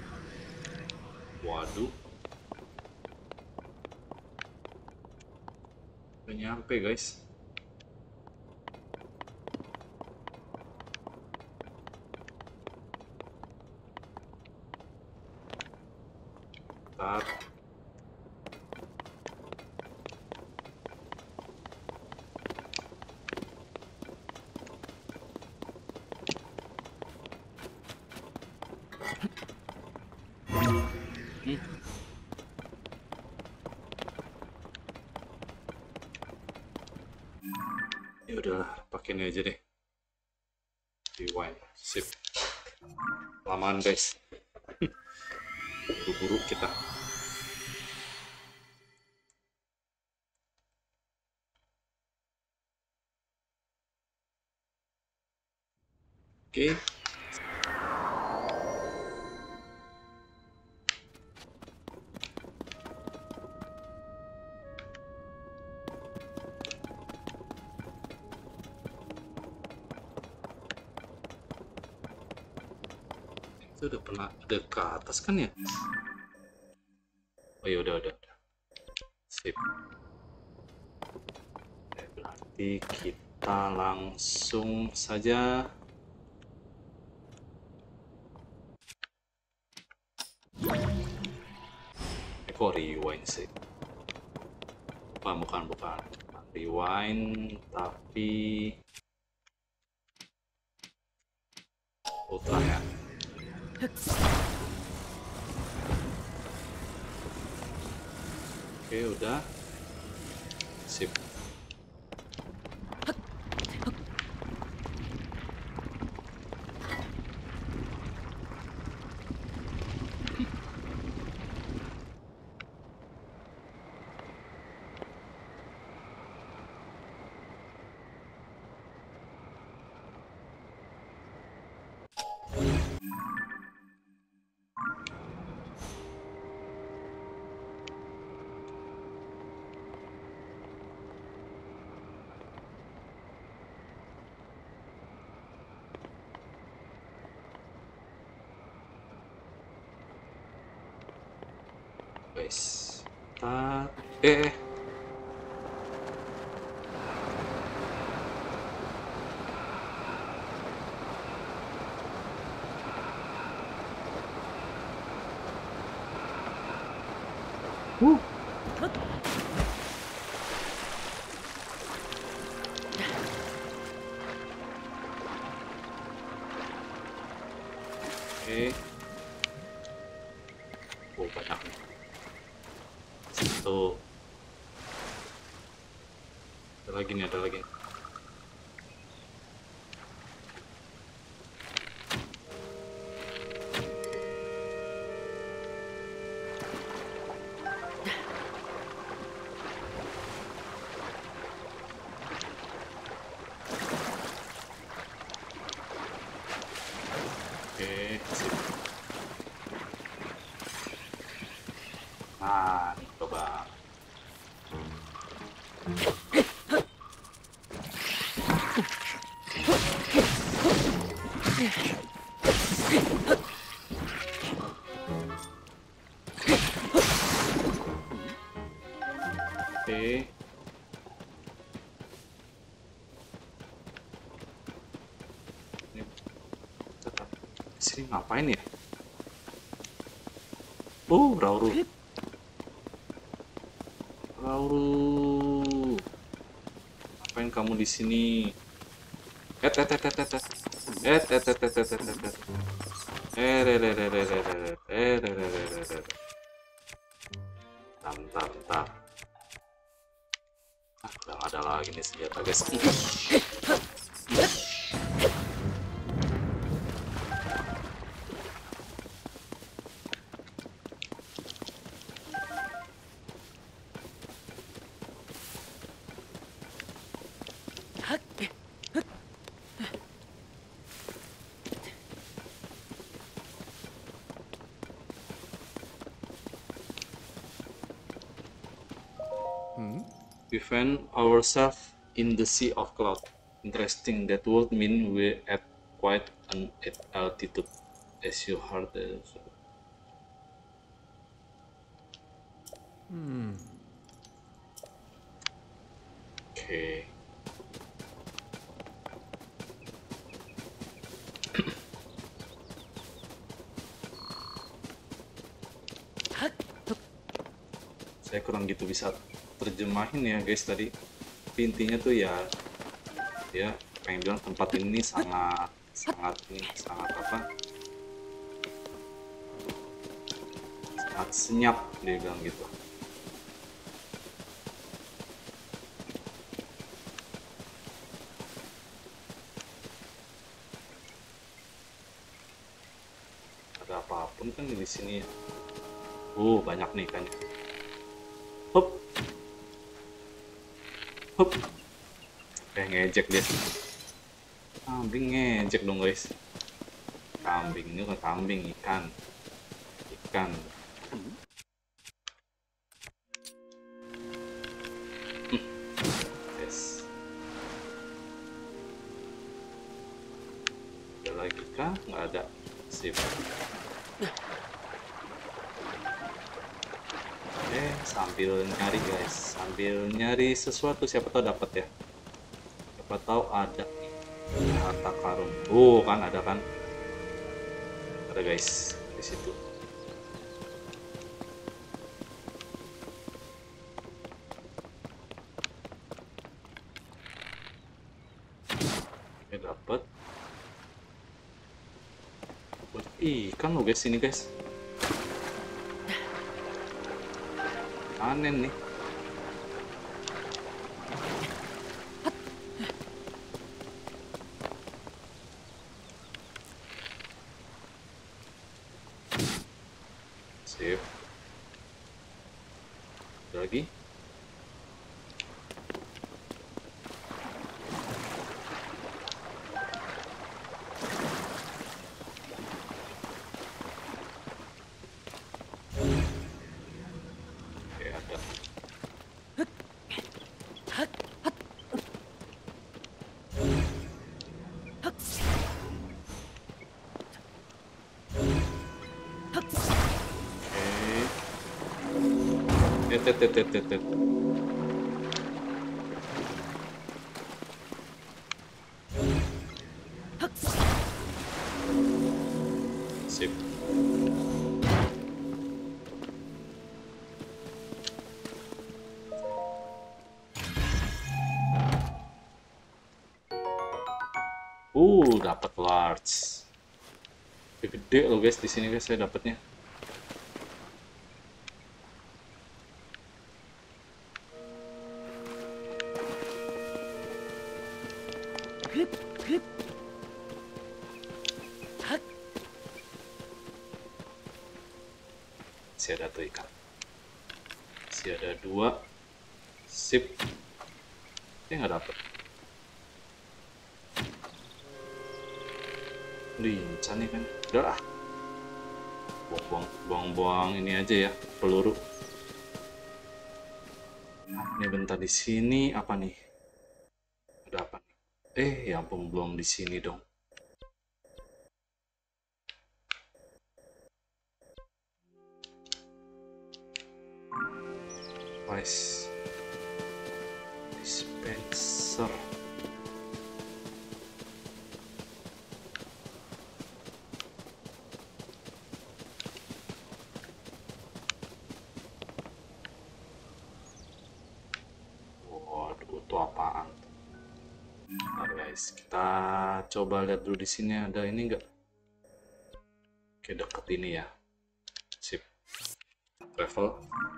Waduh, nggak nyampe guys. Bentar. Ya udahlah, pakai ini aja deh. Rewind, sip. Lamaan guys. Buru-buru kita. Oke. Itu udah pernah ada ke atas kan ya? Oh ya udah. Sip. Berarti kita langsung saja kok rewind sih? Bukan. Rewind tapi ultra ya. Oke, udah. Sip. Guys, oke. Oh, banyak nih. Satu. Ada lagi nih. Oke, sip. Nah, coba. Oke. Ini tetap sini ngapain ya? Rauru. Rauru. Ngapain kamu di sini? Et. Bentar. Udah nggak ada lagi nih senjata, guys. We find ourselves in the Sea of Cloud. Interesting. That would mean we're at quite an altitude, as you heard. Oke. Saya kurang gitu bisa terjemahin ya guys tadi. Tapi intinya tuh ya pengen bilang tempat ini sangat apa? Sangat senyap, dia bilang gitu. Ada apapun kan di sini. Banyak nih kan. Hup. Ngejek dia. Kambing ngejek dong guys. Kambing ini bukan kambing, ikan. Yes. Ada lagi kah? Nggak ada. Sip. Sambil nyari guys, sambil nyari sesuatu, siapa tahu dapat ya, siapa tahu ada harta karun. Kan ada guys di situ. Dapat ikan lo guys, ini guys. Panen nih. Sip. Ada lagi. Tet. Sip. Dapat large. Gede loh guys, di sini guys saya dapatnya. Masih ada tuh ikan. Masih ada 2. Sip. Nggak dapet. Lincah nih kan. Udah lah. Buang-buang ini aja ya, peluru. Ini bentar di sini apa nih? Ada apa nih? Ya ampun, belum di sini dong. Vice dispenser. Waduh, itu apaan? Bentar guys, kita coba lihat dulu di sini ada ini enggak? Oke, deket ini ya. Sip. Travel.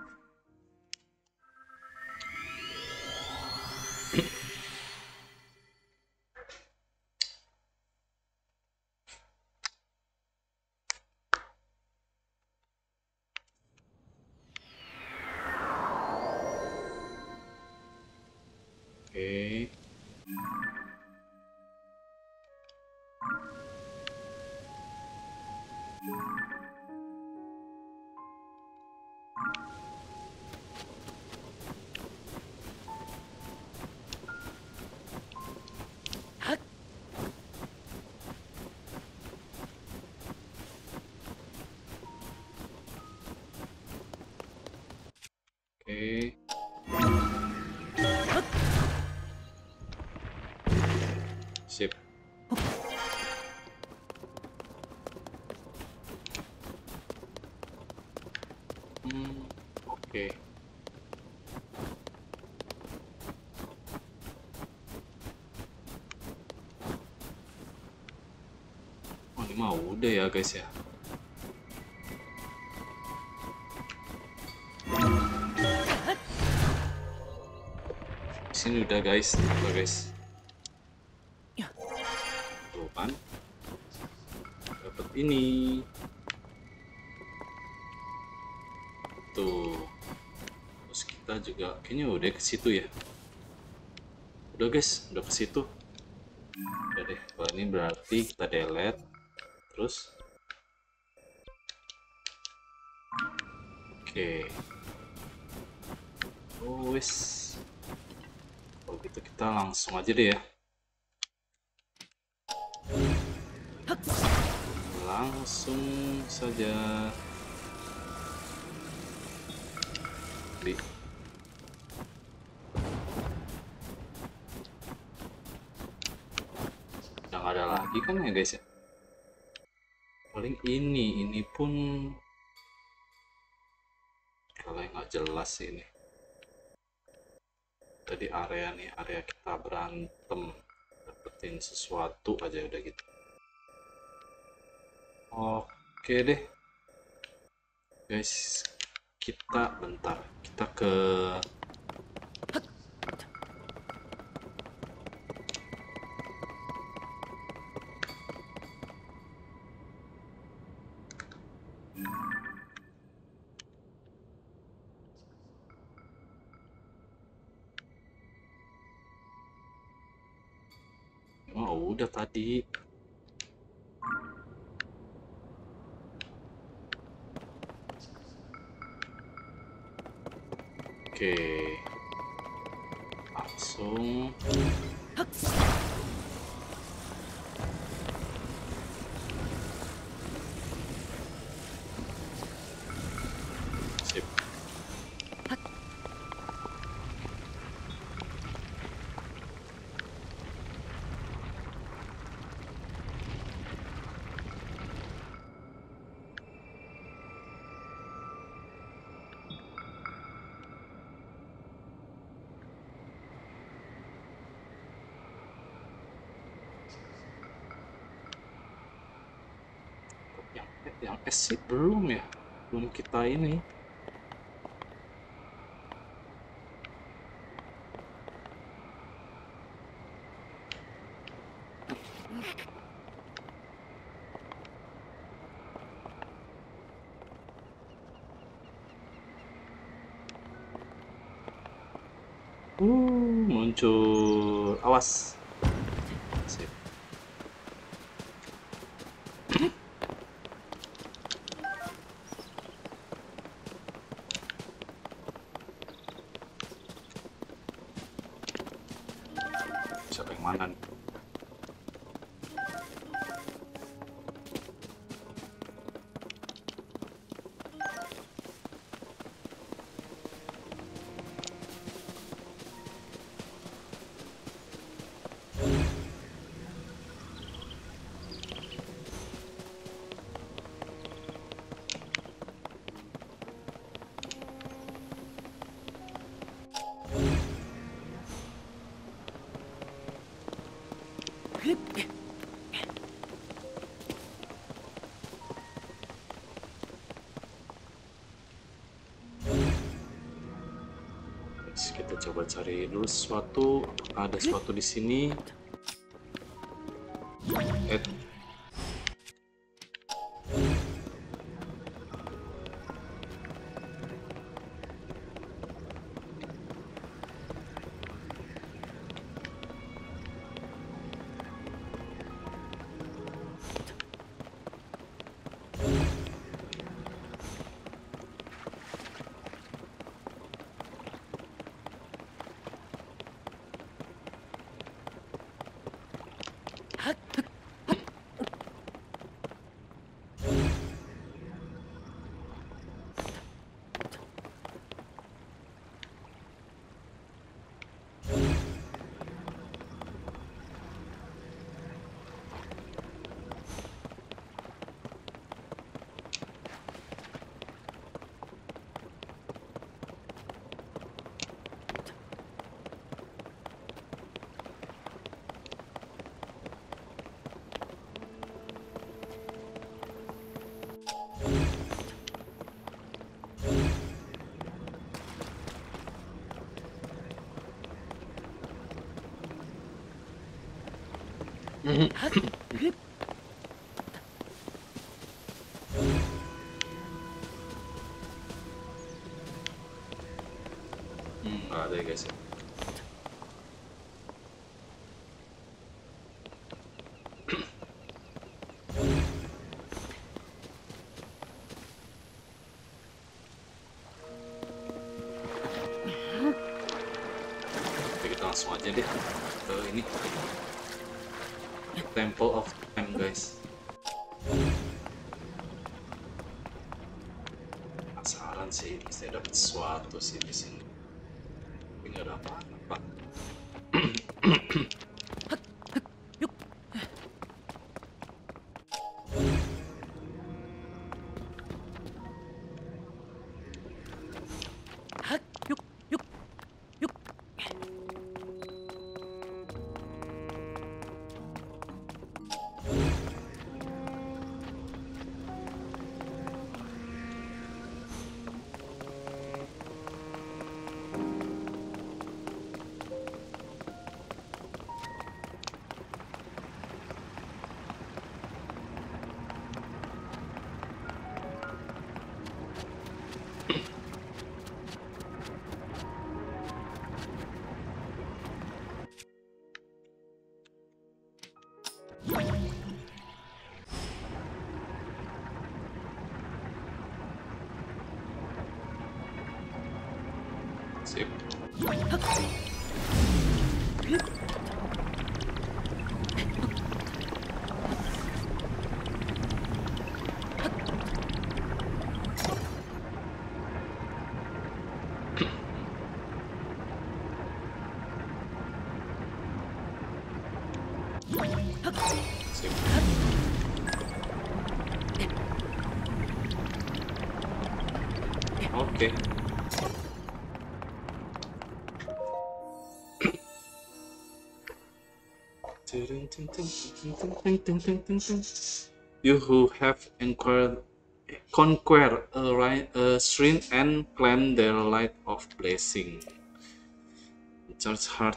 Oke. Oke. Sip. Oke. Oh, ini mah udah ya guys ya. Di sini udah guys, tuh kan, dapat ini, tuh. Terus kita juga kayaknya udah ke situ ya. Udah guys, udah ke situ. Udah deh, kalau ini berarti kita delete, terus, oke. Oh wis, kalau gitu kita langsung aja deh ya. Langsung saja di udah nggak ada lagi kan ya guys ya. Paling ini pun kalau nggak jelas sih ini. Tadi area nih, area kita berantem, dapetin sesuatu aja udah gitu. Oke deh guys, kita bentar, kita ke oh udah tadi. Oke, langsung sip. Yang S sih belum ya, belum kita ini. Muncul, awas. Sip. yang mana nih? Kita coba cari dulu sesuatu. Ada sesuatu di sini. Nggak ada ya guys ya. Oke, kita langsung aja deh ke ini Temple of Time guys. Penasaran sih, pasti ada sesuatu sih di sini. Tapi nggak ada apa-apa. Sip. Sip. Oke. You who have conquer a shrine and claim their light of blessing. Charge heart.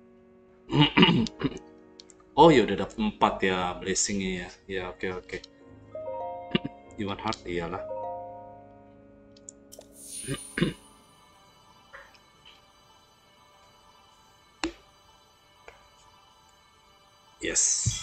Oh ya udah dapet 4 ya blessingnya ya. Ya oke. Iwan heart iyalah. Yes.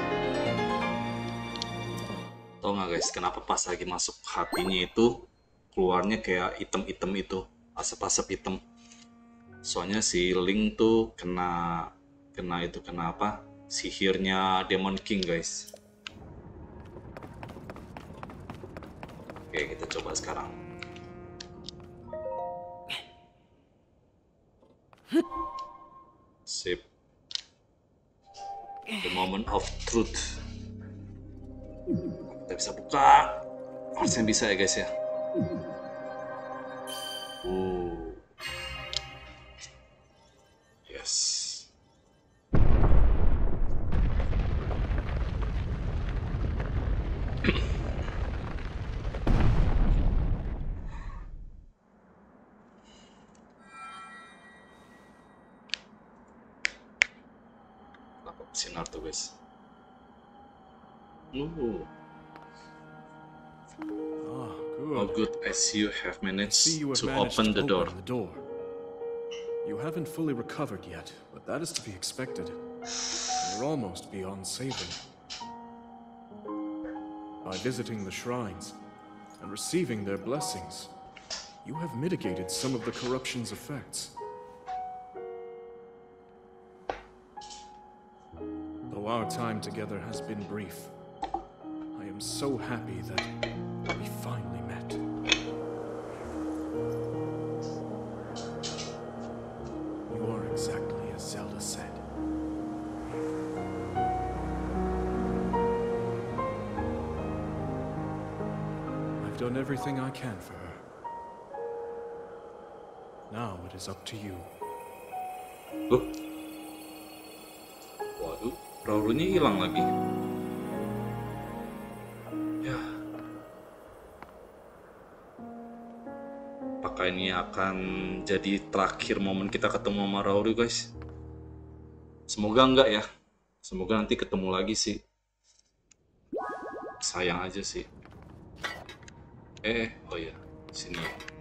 Tau nggak guys, kenapa pas lagi masuk hatinya itu keluarnya kayak item-item itu, asap-asap hitam. Soalnya si Link tuh kena apa? Sihirnya Demon King, guys. Oke, kita coba sekarang. Sip. The moment of truth. Kita bisa buka. Harusnya bisa ya, guys ya. Yes. Sinar tuh, guys. How good as you have managed to open the door. You haven't fully recovered yet, but that is to be expected. You're almost beyond saving. By visiting the shrines and receiving their blessings, you have mitigated some of the corruption's effects. Though our time together has been brief, I am so happy that we finally met. You are exactly as Zelda said. I've done everything I can for her. Now it is up to you. Waduh, Rauru-nya hilang lagi. Ya. Apakah ini akan jadi terakhir momen kita ketemu sama Rauru, guys? Semoga enggak ya. Semoga nanti ketemu lagi sih. Sayang aja sih. Oh ya, sini.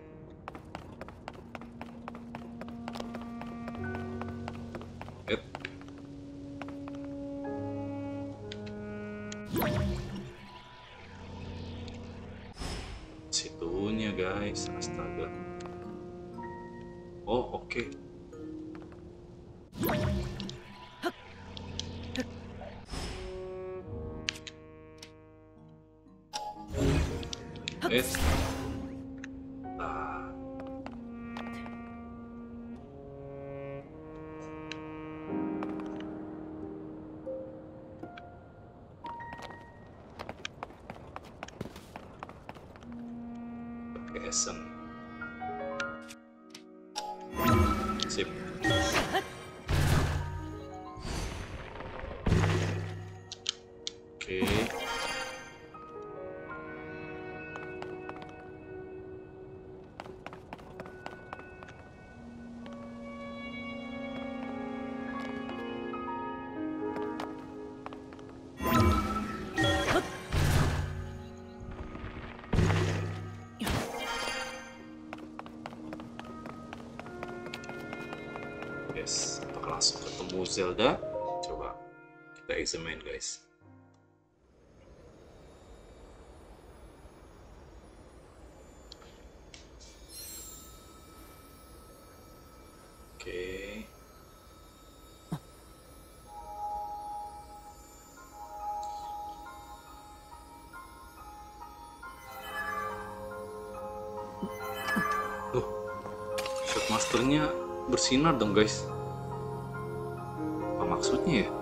Situnya, guys, astaga. Oh, oke. Sip. Oke. Yes, apakah langsung ketemu Zelda? Coba kita examine, guys. Oke. Shotmasternya bersinar dong, guys. Apa maksudnya ya?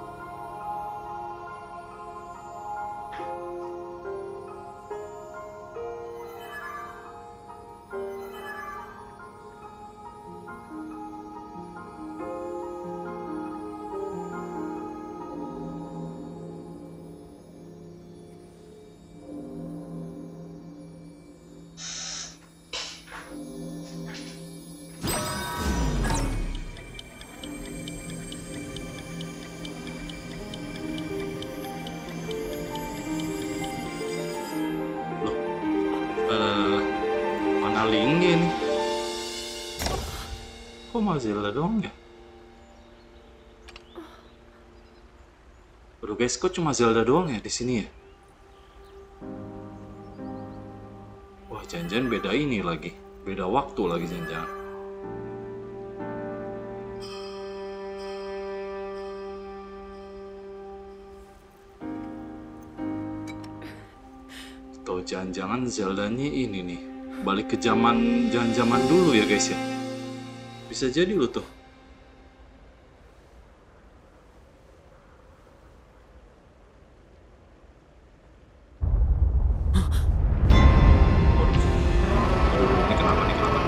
Mana Lingnya nih? Kok malah Zelda doang ya? Aduh guys, kok cuma Zelda doang ya di sini ya? Wah, jangan-jangan beda ini lagi, beda waktu lagi jangan-jangan. Atau jangan-jangan Zelda-nya ini nih, balik ke zaman dulu ya guys ya. Bisa jadi loh tuh. Ini kenapa nih, kenapa?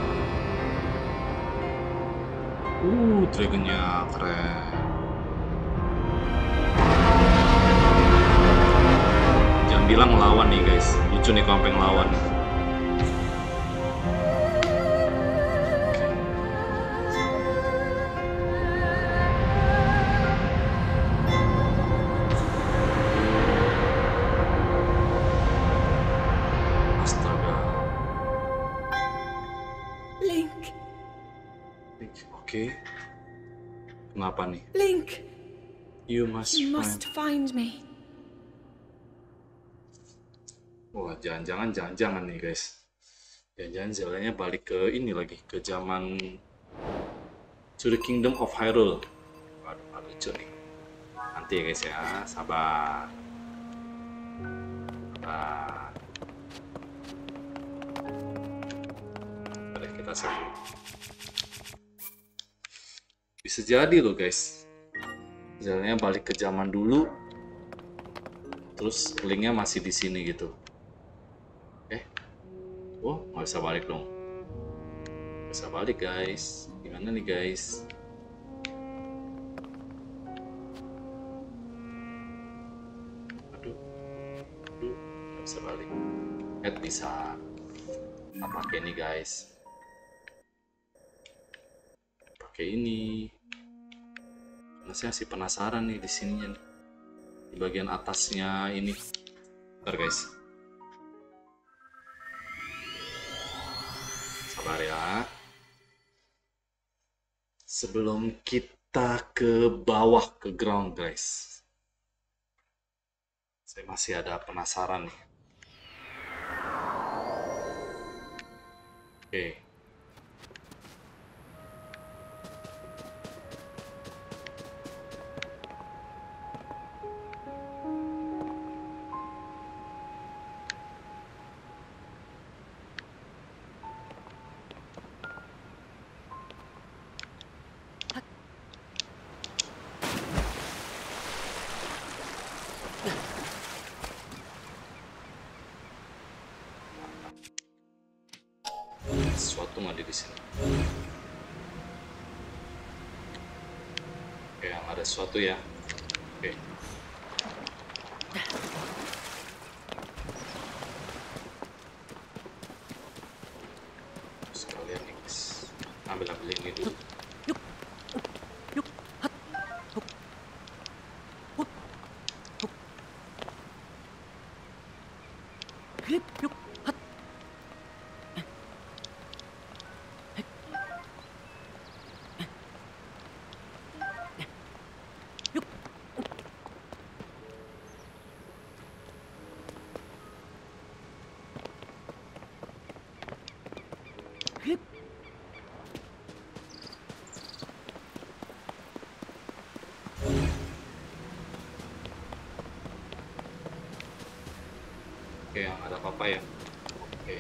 Dragonnya keren. Jangan bilang ngelawan nih guys, lucu nih kalau sampai ngelawan. Astaga. Link, Oke. Kenapa nih? Link, You must you find. must find me. Wah, jangan-jangan nih guys. Jangan-jangan Zelda-nya balik ke ini lagi, ke zaman to the Kingdom of Hyrule. Waduh, lucu nih. Nanti ya guys ya, sabar. Sabar. Mari kita save dulu. Bisa jadi loh guys, Zelda-nya balik ke zaman dulu, terus Link-nya masih di sini gitu. Oh, nggak bisa balik dong. Nggak bisa balik guys. Gimana nih guys? Aduh, nggak bisa balik. Bisa. Kita pakai ini guys. Pakai ini. Karena saya masih penasaran nih di sininya, di bagian atasnya ini. Bentar guys. Sabar ya. Sebelum kita ke bawah, ke ground guys, saya masih ada penasaran nih. Oke. Sesuatu nggak di sini. Oke, ada sesuatu ya. Oke. Sekalian nih guys, ambil ini dulu. Oke, nggak ada apa-apa ya. Oke.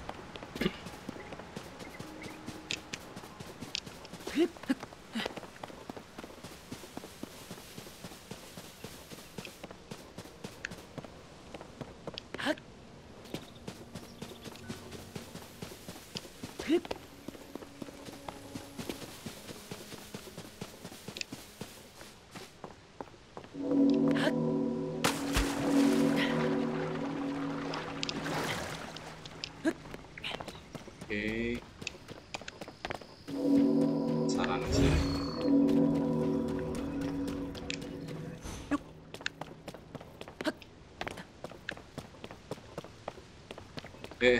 Oke. Saran sih. Oke.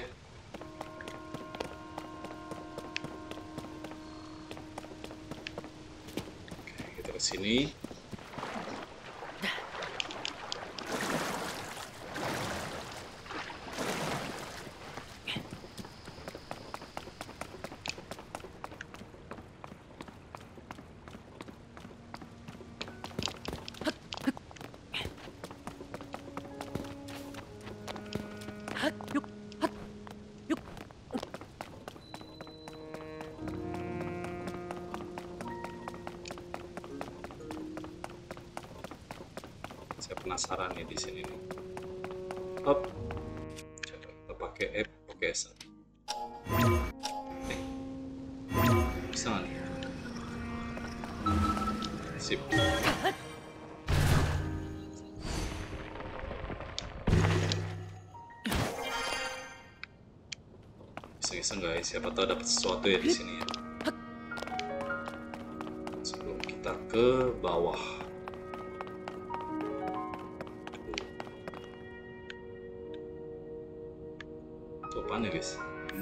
Kita ke sini. Saya penasaran nih di sini nih. Hop. Coba kita pakai F, pakai S. Bisa nggak nih? Sip. Iseng-iseng guys, siapa tahu dapat sesuatu ya di sini ya. Sebelum kita ke bawah. Itu apaan ya guys?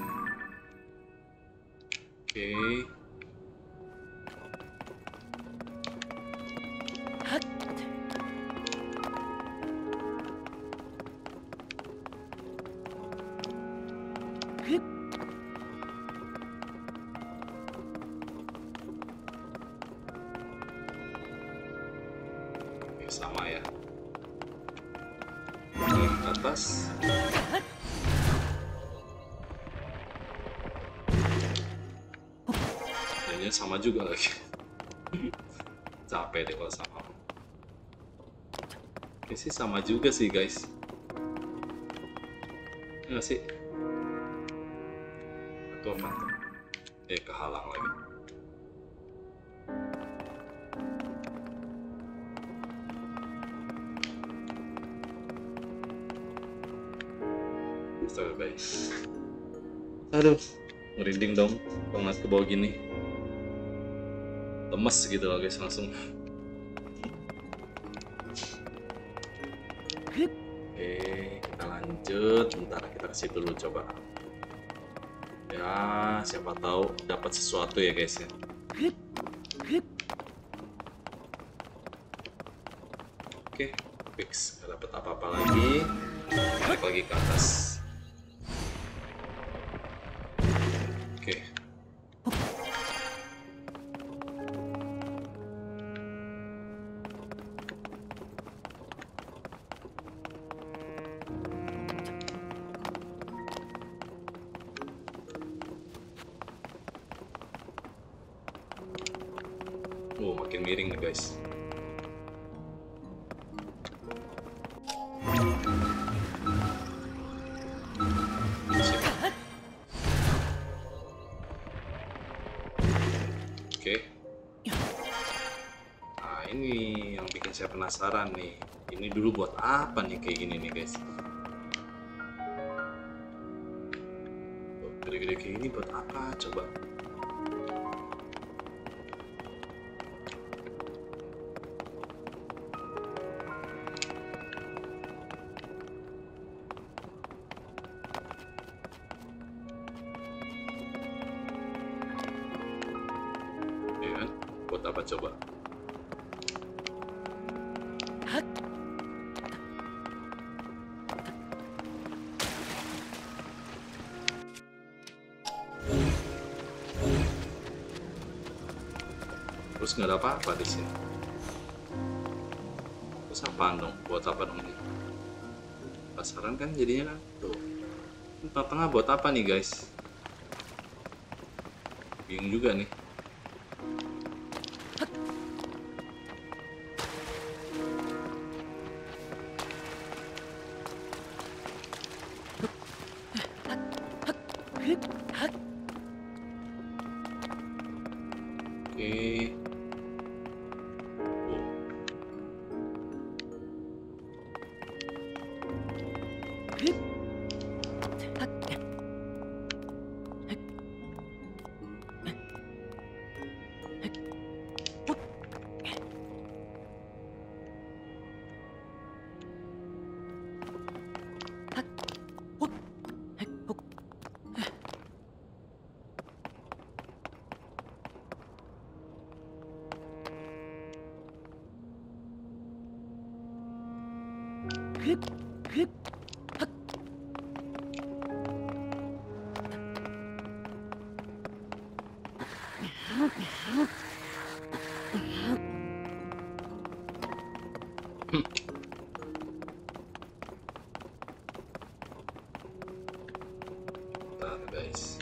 Oke. Oke, sama ya. Naik ke atas. Jadinya sama juga lagi. Capek deh kalau sama. Oke sih sama juga sih guys. Enggak sih? Atau apa tuh? Kehalang lagi. Astaga guys. Aduh, merinding dong kalau ngeliat ke bawah gini. Lemes gitu loh guys langsung. Oke, kita lanjut. Bentar kita ke situ dulu coba. Ya, siapa tahu dapat sesuatu ya guys ya. Oke, fix. Gak dapat apa-apa lagi. Naik lagi ke atas. Oke. Makin miring nih guys. Oke. Nah ini yang bikin saya penasaran nih. Ini dulu buat apa nih kayak gini nih guys? Gede-gede kayak gini buat apa coba? Buat apa coba? Terus nggak ada apa-apa di sini. Terus apaan dong? Buat apa dong ini? Pasaran kan jadinya kan tuh. Tengah buat apa nih guys? Bingung juga nih. Oke. Bentar guys.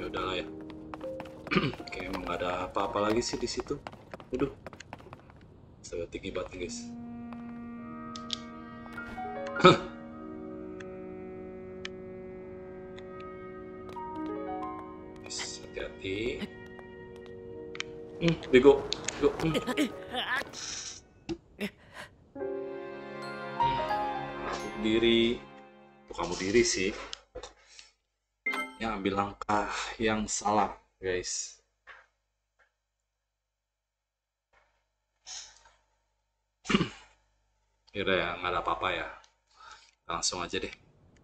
Ya udahlah ya. Kayak emang nggak ada apa-apa lagi sih di situ. Aduh, sangat tinggi banget guys. Yes, hati-hati. Bego, bego. Aku diri, tuh kamu diri sih. Yang ambil langkah yang salah, guys. Yaudah ya, nggak ada apa-apa ya. Langsung aja deh.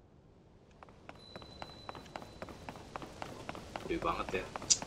Gede banget ya.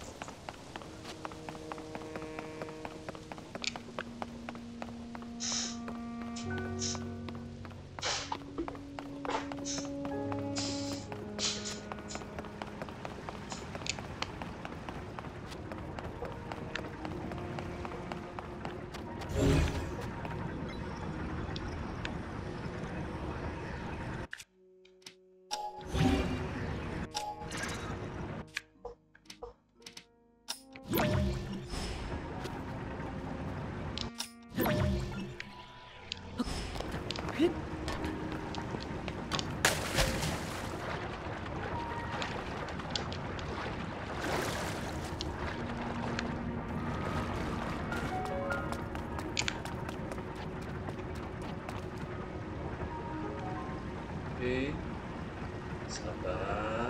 Oke, sabar.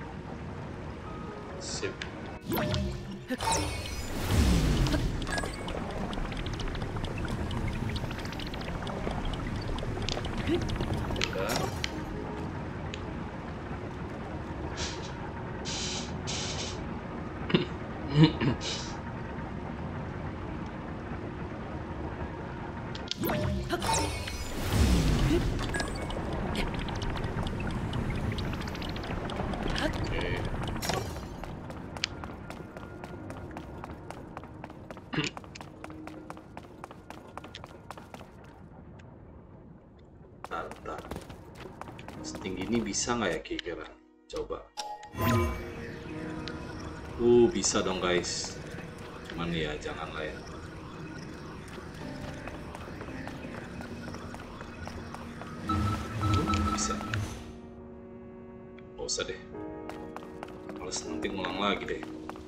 Sip. Udah. Oke. Bentar. Setinggi ini bisa nggak ya kira-kira? Coba. Bisa dong guys. Cuman ya janganlah ya. Bisa. Nggak usah deh. Males nanti ngulang lagi deh.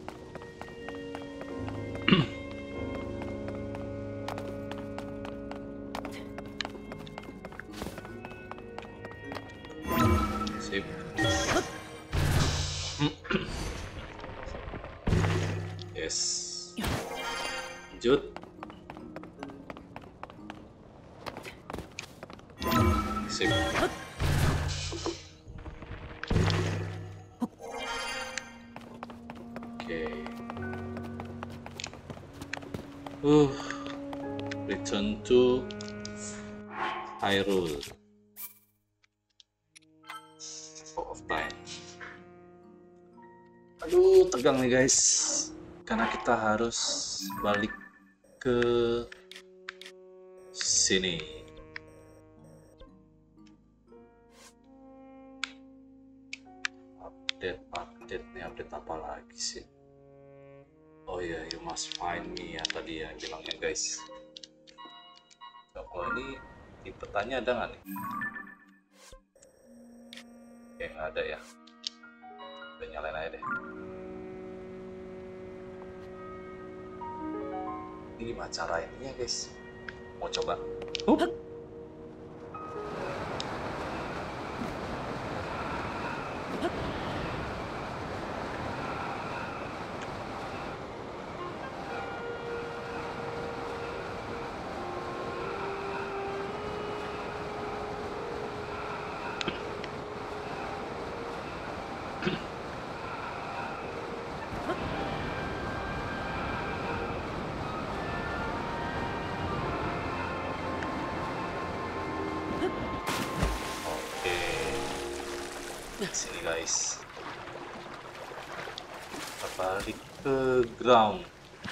Sip. Yes. Lanjut. Sip. Oke. Return to Hyrule. Of time. Aduh, tegang nih guys. Karena kita harus balik ke sini. Update nih, update apa lagi sih? Oh iya, you must find me ya tadi ya bilangnya guys. Kalau ini di petanya ada nggak nih? Oke, nggak ada ya. Udah nyalain aja deh. Ini gimana cara ininya guys? Mau coba? Sini guys, kita balik ke ground.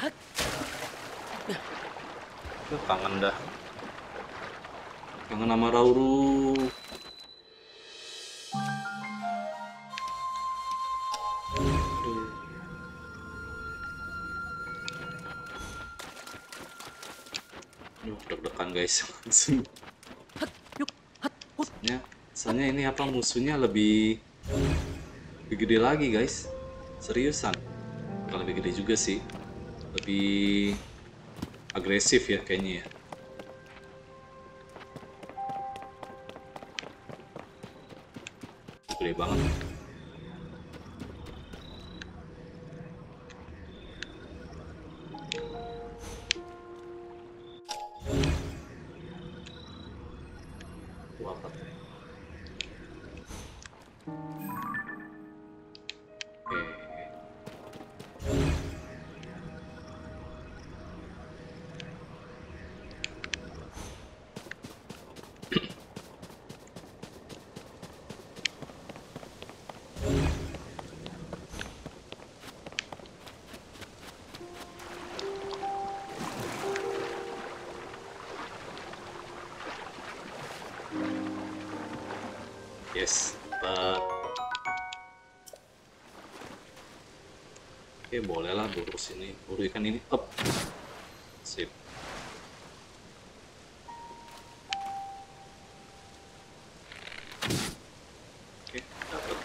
Kangen dah, kangen sama Rauru. Aduh. deg-degan guys. Soalnya ini apa, musuhnya lebih gede lagi guys. Seriusan. Bukan lebih gede juga sih. Lebih agresif ya kayaknya ya. Gede banget. Apa tuh? Oke. Yes, oke, bolehlah buru sini, buru ikan ini, up, sip. Oke, dapat.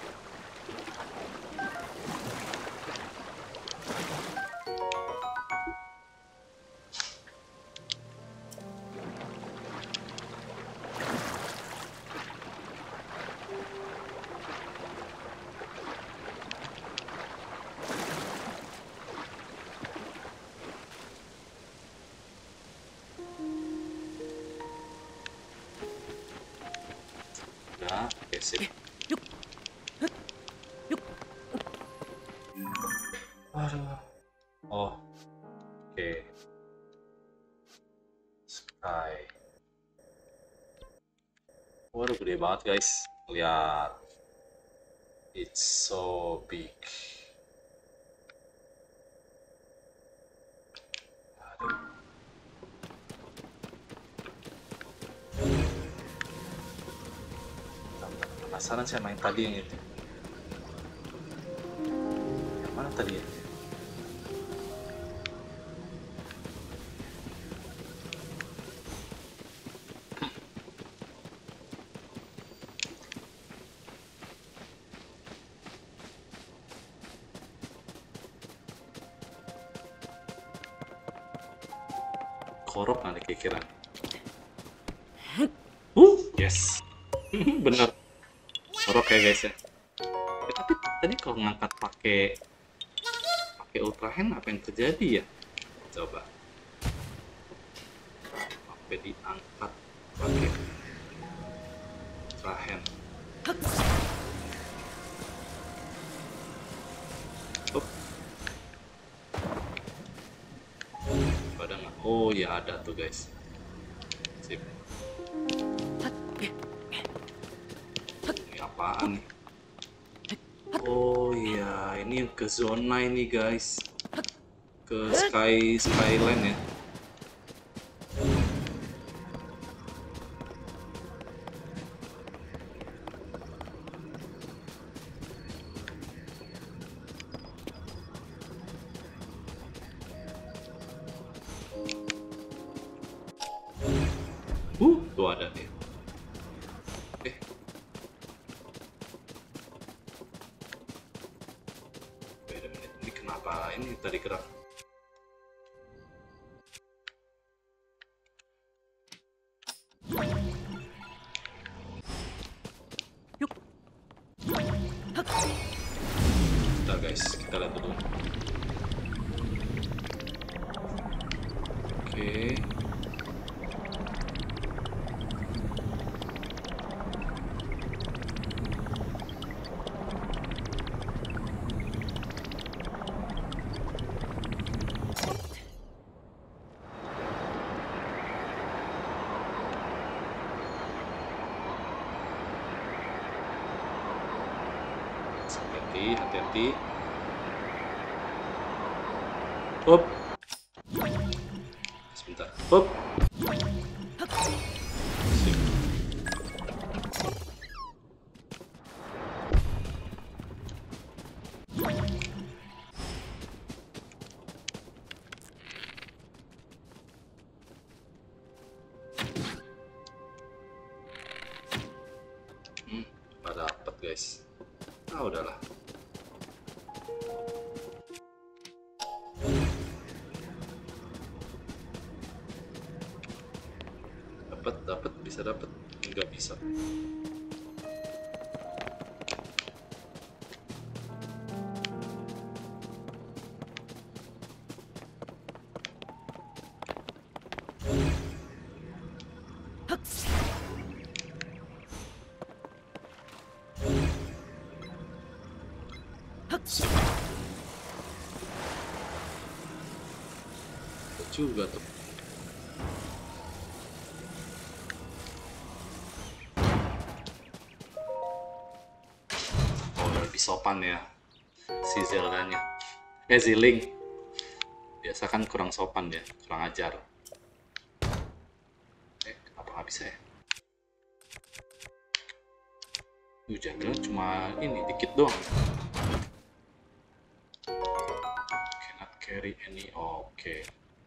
Udah, oke, sip. Aduh. Oh, oke. Sky. Waduh, gede banget guys. Lihat. It's so big. Aduh. Penasaran saya main tadi yang itu. Yang mana tadi ya? Korok nanti kekiran. Yes. Bener. Korok ya guys ya. Tapi tadi kalau ngangkat pakai ultra hand apa yang terjadi ya? Coba. Sampai diangkat pakai ultra hand. Ada nggak? Oh ya ada tuh guys. Sip. Ini apaan nih? Oh iya, ini ke zona ini guys. Ke Skyland ya. Tuh ada nih. Wait a minute, ini kenapa ini tadi gerak? Bentar guys, kita lihat dulu. Oke. Hati-hati. Hop. Sebentar. Hop. Sip. Nggak dapet guys. Ah udahlah. Dapat bisa dapat, nggak bisa. Juga tuh. Oh, lebih sopan ya si Zelda-nya. Si Link. Biasa kan kurang sopan ya, kurang ajar. Kenapa nggak bisa ya? Jangan cuma ini dikit doang. Cannot carry any. Oke.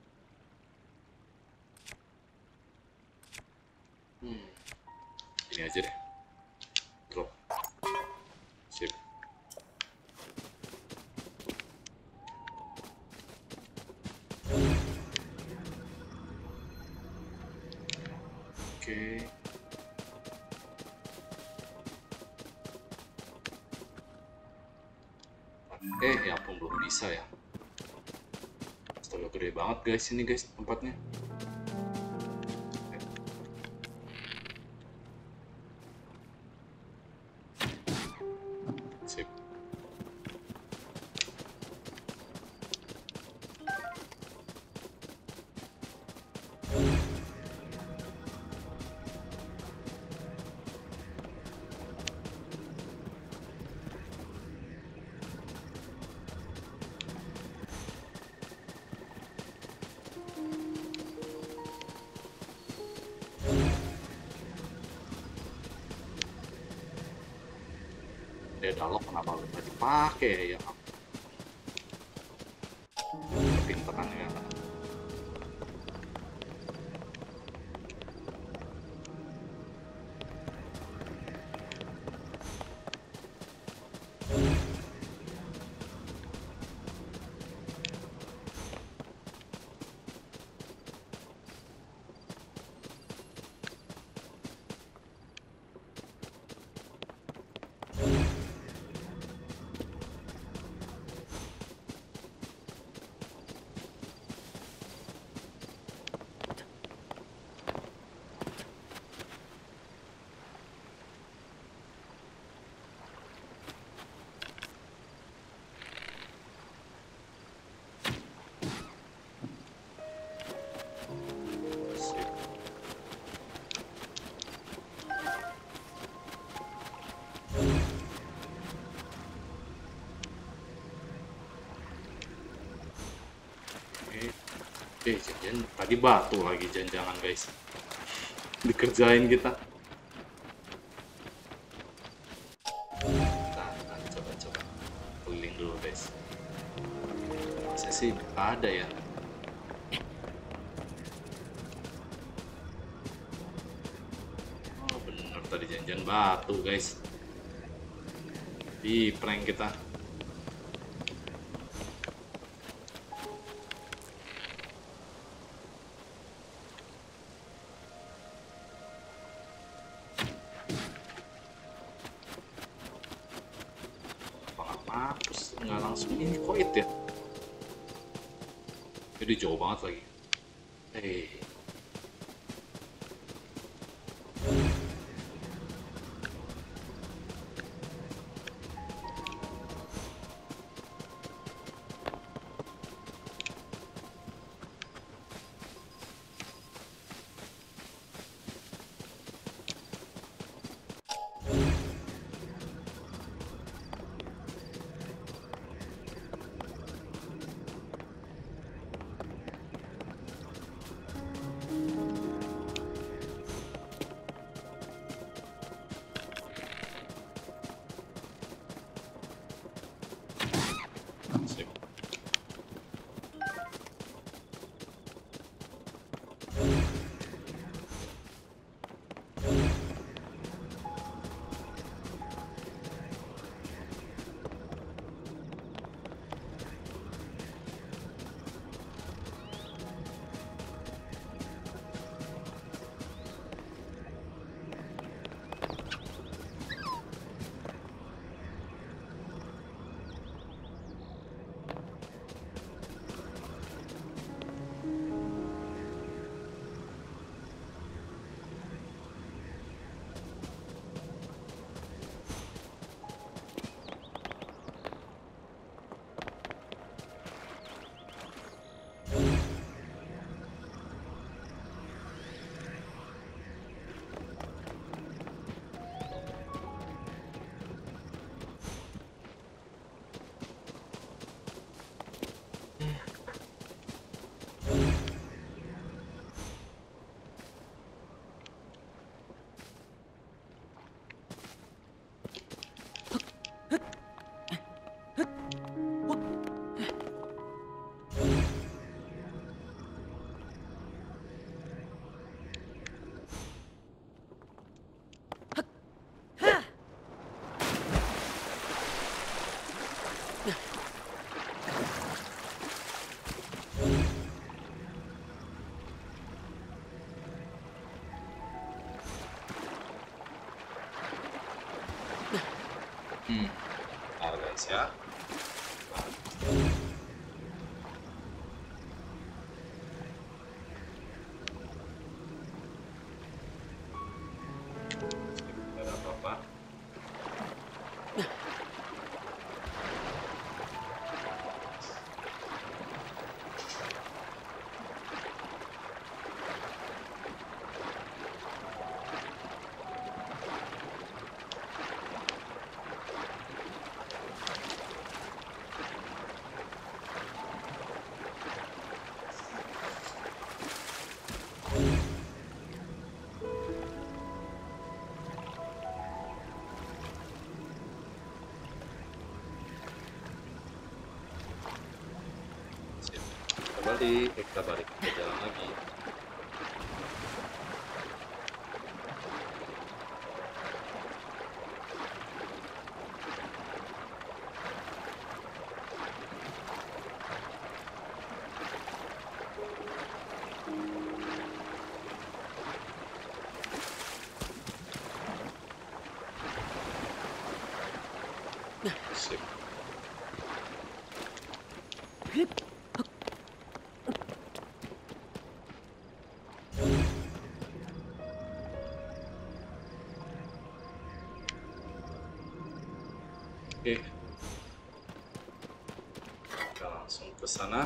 Ini aja deh. Drop. Sip. Oke. Ya ampun, belum bisa ya. Astaga, gede banget guys ini guys tempatnya. Sip. Dialog kenapa nggak dipakai ya? Pinterannya. Jangan tadi batu lagi jangan guys. Dikerjain kita. Nah, coba keliling dulu guys. Saya sih ada ya. Oh bener tadi janjian batu guys. Di prank kita. Terus nggak langsung ini koit ya. Jadi jauh banget lagi. Bentar guys ya. Tidak ada apa-apa. Sip. Kita balik ke jalan lagi. Sip. Oke, kita langsung ke sana.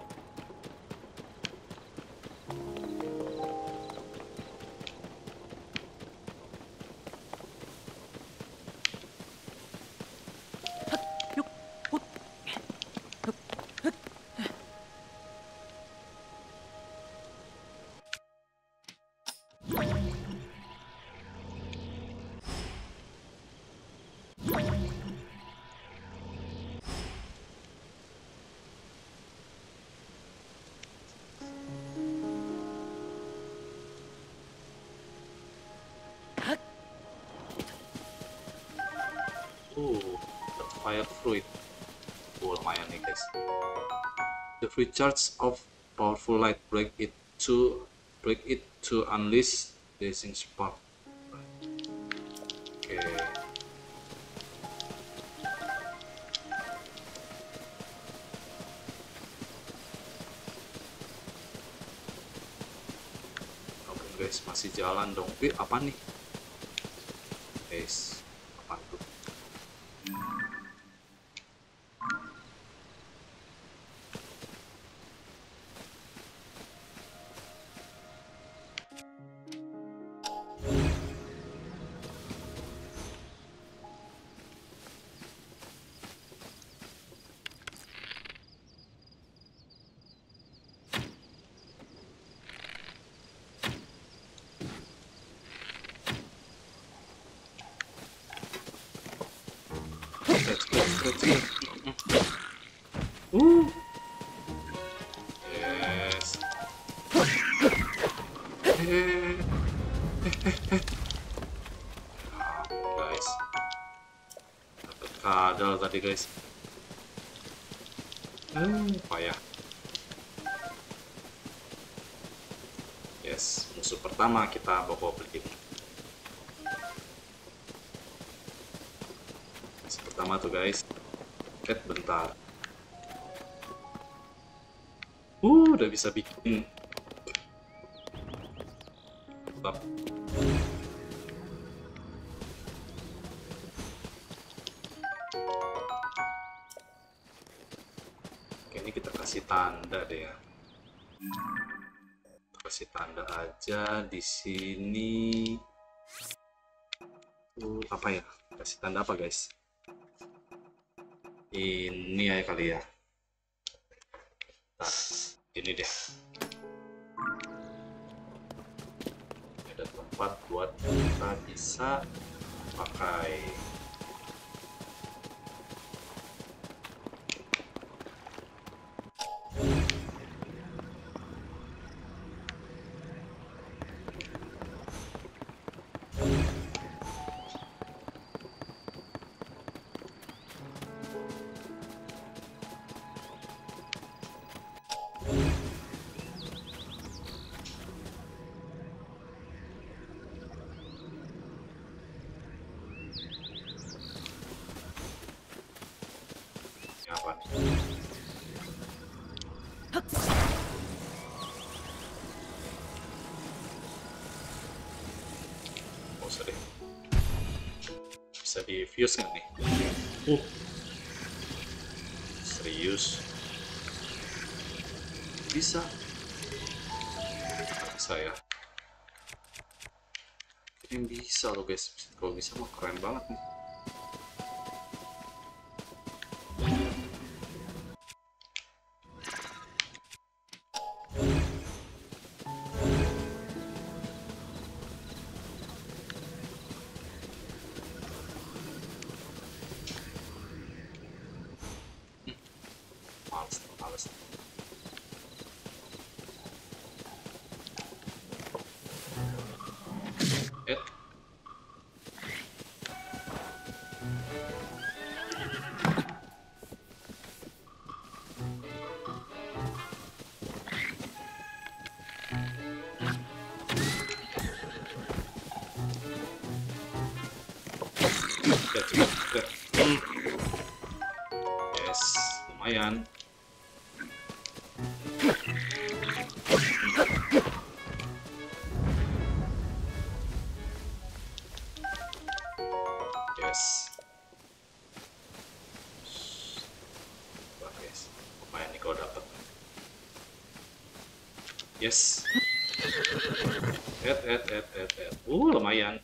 The fire fruit. Lumayan nih guys. The free charge of powerful light break it to unleash blazing spark. Oke. Oke guys, masih jalan dong. Apa nih? Guys, apa tuh? Let's go. Yes. Guys, dapat kadal tadi guys. Payah. Yes, musuh pertama kita bawa beli. Pertama tuh guys, bentar, udah bisa bikin tetap. Oke, ini kita kasih tanda deh ya, kasih tanda aja di sini. Apa ya, kasih tanda apa guys? Ini ya kali ya. Nah, ini deh. Ada tempat buat kita bisa pakai. di fuse nggak nih? Serius? Bisa? Nggak bisa ya? Ini bisa loh guys. Kalau bisa mah keren banget nih. Males. Eh, cepet. Yes, lumayan. Yes. Wah, guys, lumayan nih kalau dapat. Yes. Lumayan.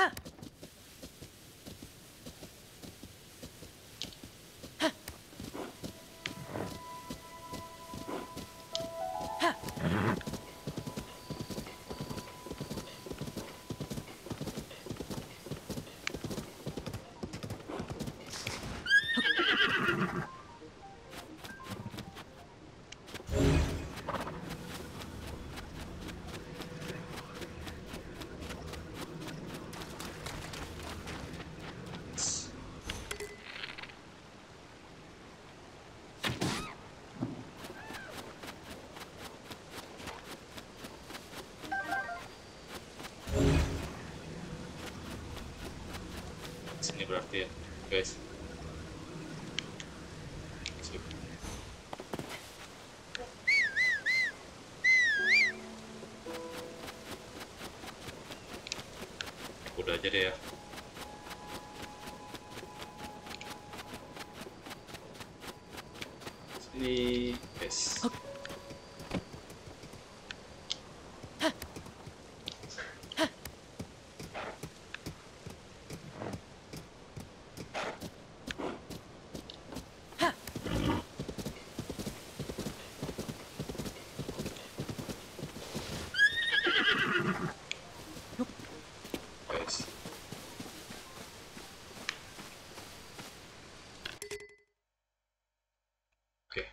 Sini berarti ya, guys. Sip. Udah aja deh ya. Sini, guys. Guys. Oke.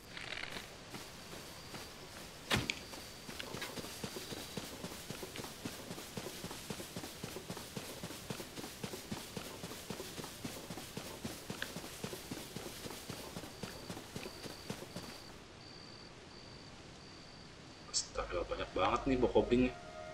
Astaga, banyak banget nih bokobingnya.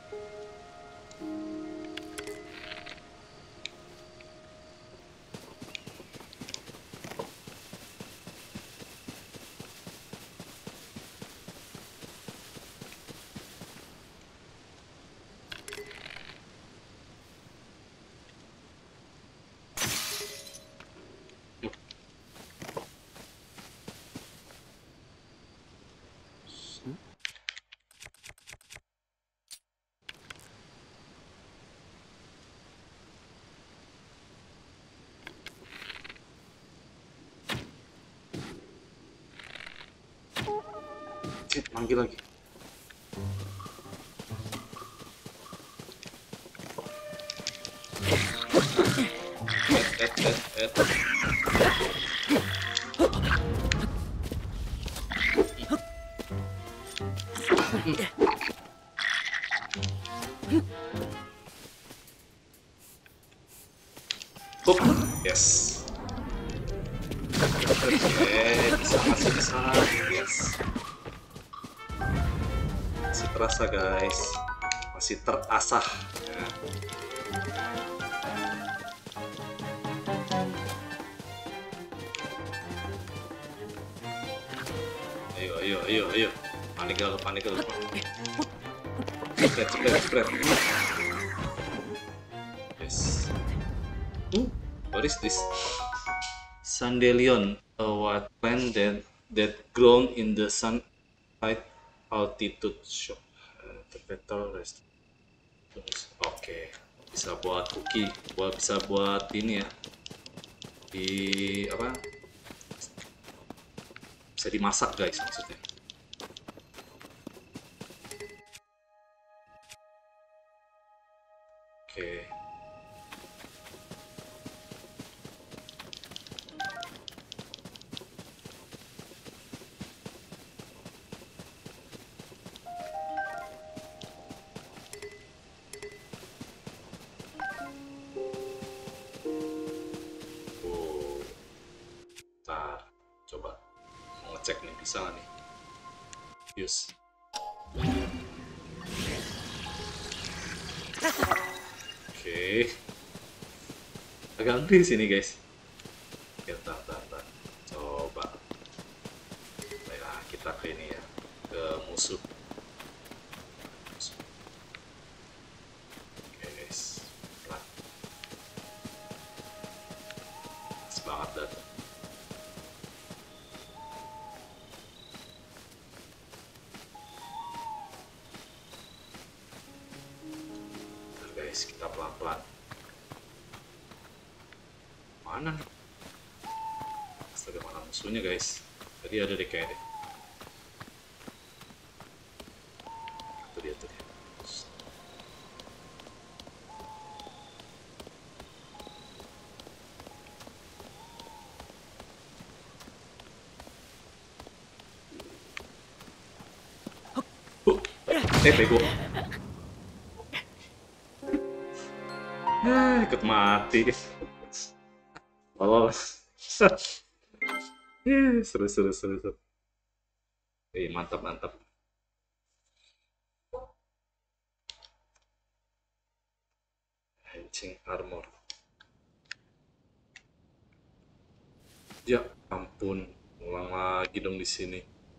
Manggil lagi. Hup. Yes. Bisa masih bisa. Yes. Masih terasa guys, masih terasah ya. Ayo panik dulu cepet yes. What is this? Sandelion, a wild plant that grown in the sunlight altitude shop. The petal rest. Oke, bisa buat cookie, bisa buat ini ya. Di apa? Bisa dimasak guys maksudnya. Oke. Ntar, coba mau ngecek nih bisa nggak nih? Use. Oke. Agak ngeri sini guys. Oke, ntar. Coba. Nah, kita ke ini ya, ke musuh. Oke guys, pelan. Pas banget dah. Guys, kita pelan-pelan. Mana nih? Astaga, mana musuhnya guys? Tadi ada deh kayaknya deh. Tuh dia. Bego. Ikut mati. Oh. Seru. Mantap. Hancing armor. Ya ampun, ulang lagi dong di sini.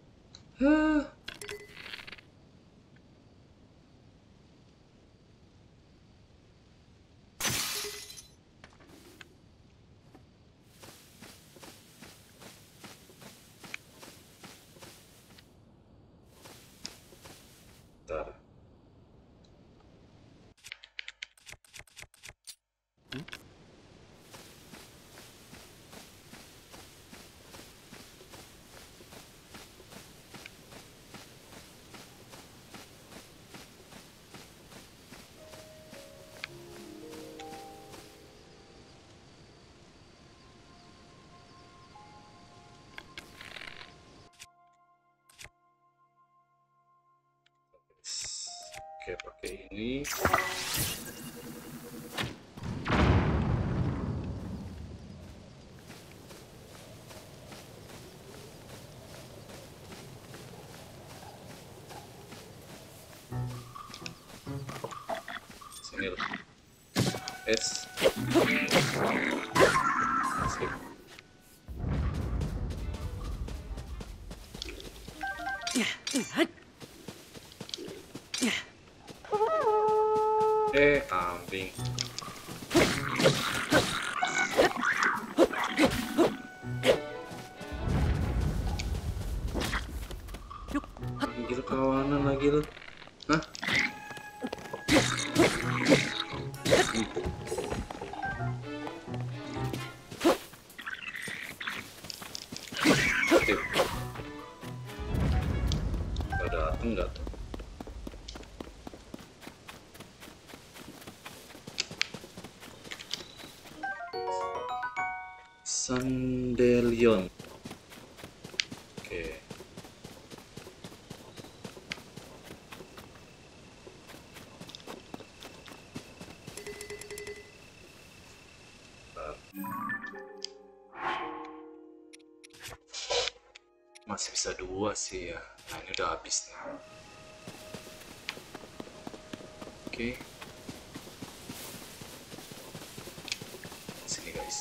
Bentar. Oke, pakai ini. Sini loh. S. Sip. Kambing. Gila kawanan lagi lu. Hah? Udah dateng nggak tuh? Sandelion. Oke. Masih bisa 2 sih ya. Nah, ini udah habis nih. Oke. Sini guys.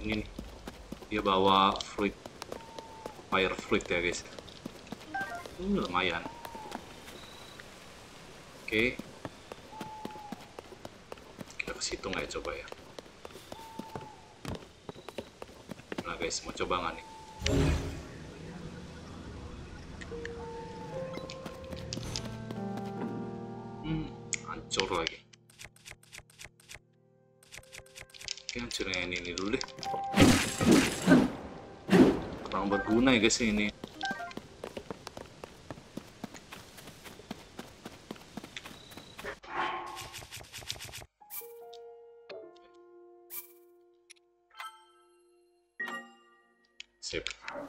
ini nih. Dia bawa fruit, fire fruit ya guys. Lumayan. Oke. Kita ke situ nggak ya, coba ya. Nah guys, mau coba nggak nih? Hancur lagi. Oke, hancurin yang ini dulu deh. Kurang berguna ya guys ini. Sip.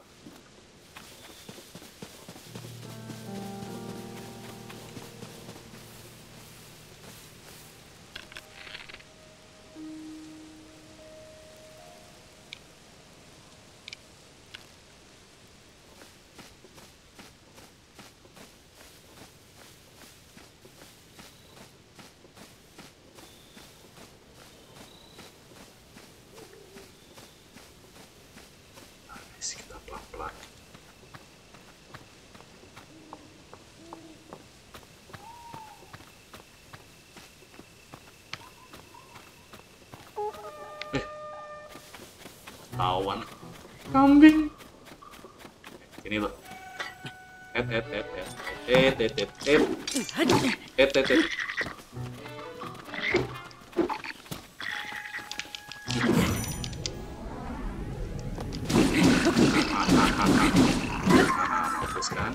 Kita pelan-pelan. Tawan kambing. Ini loh. Mampus kan?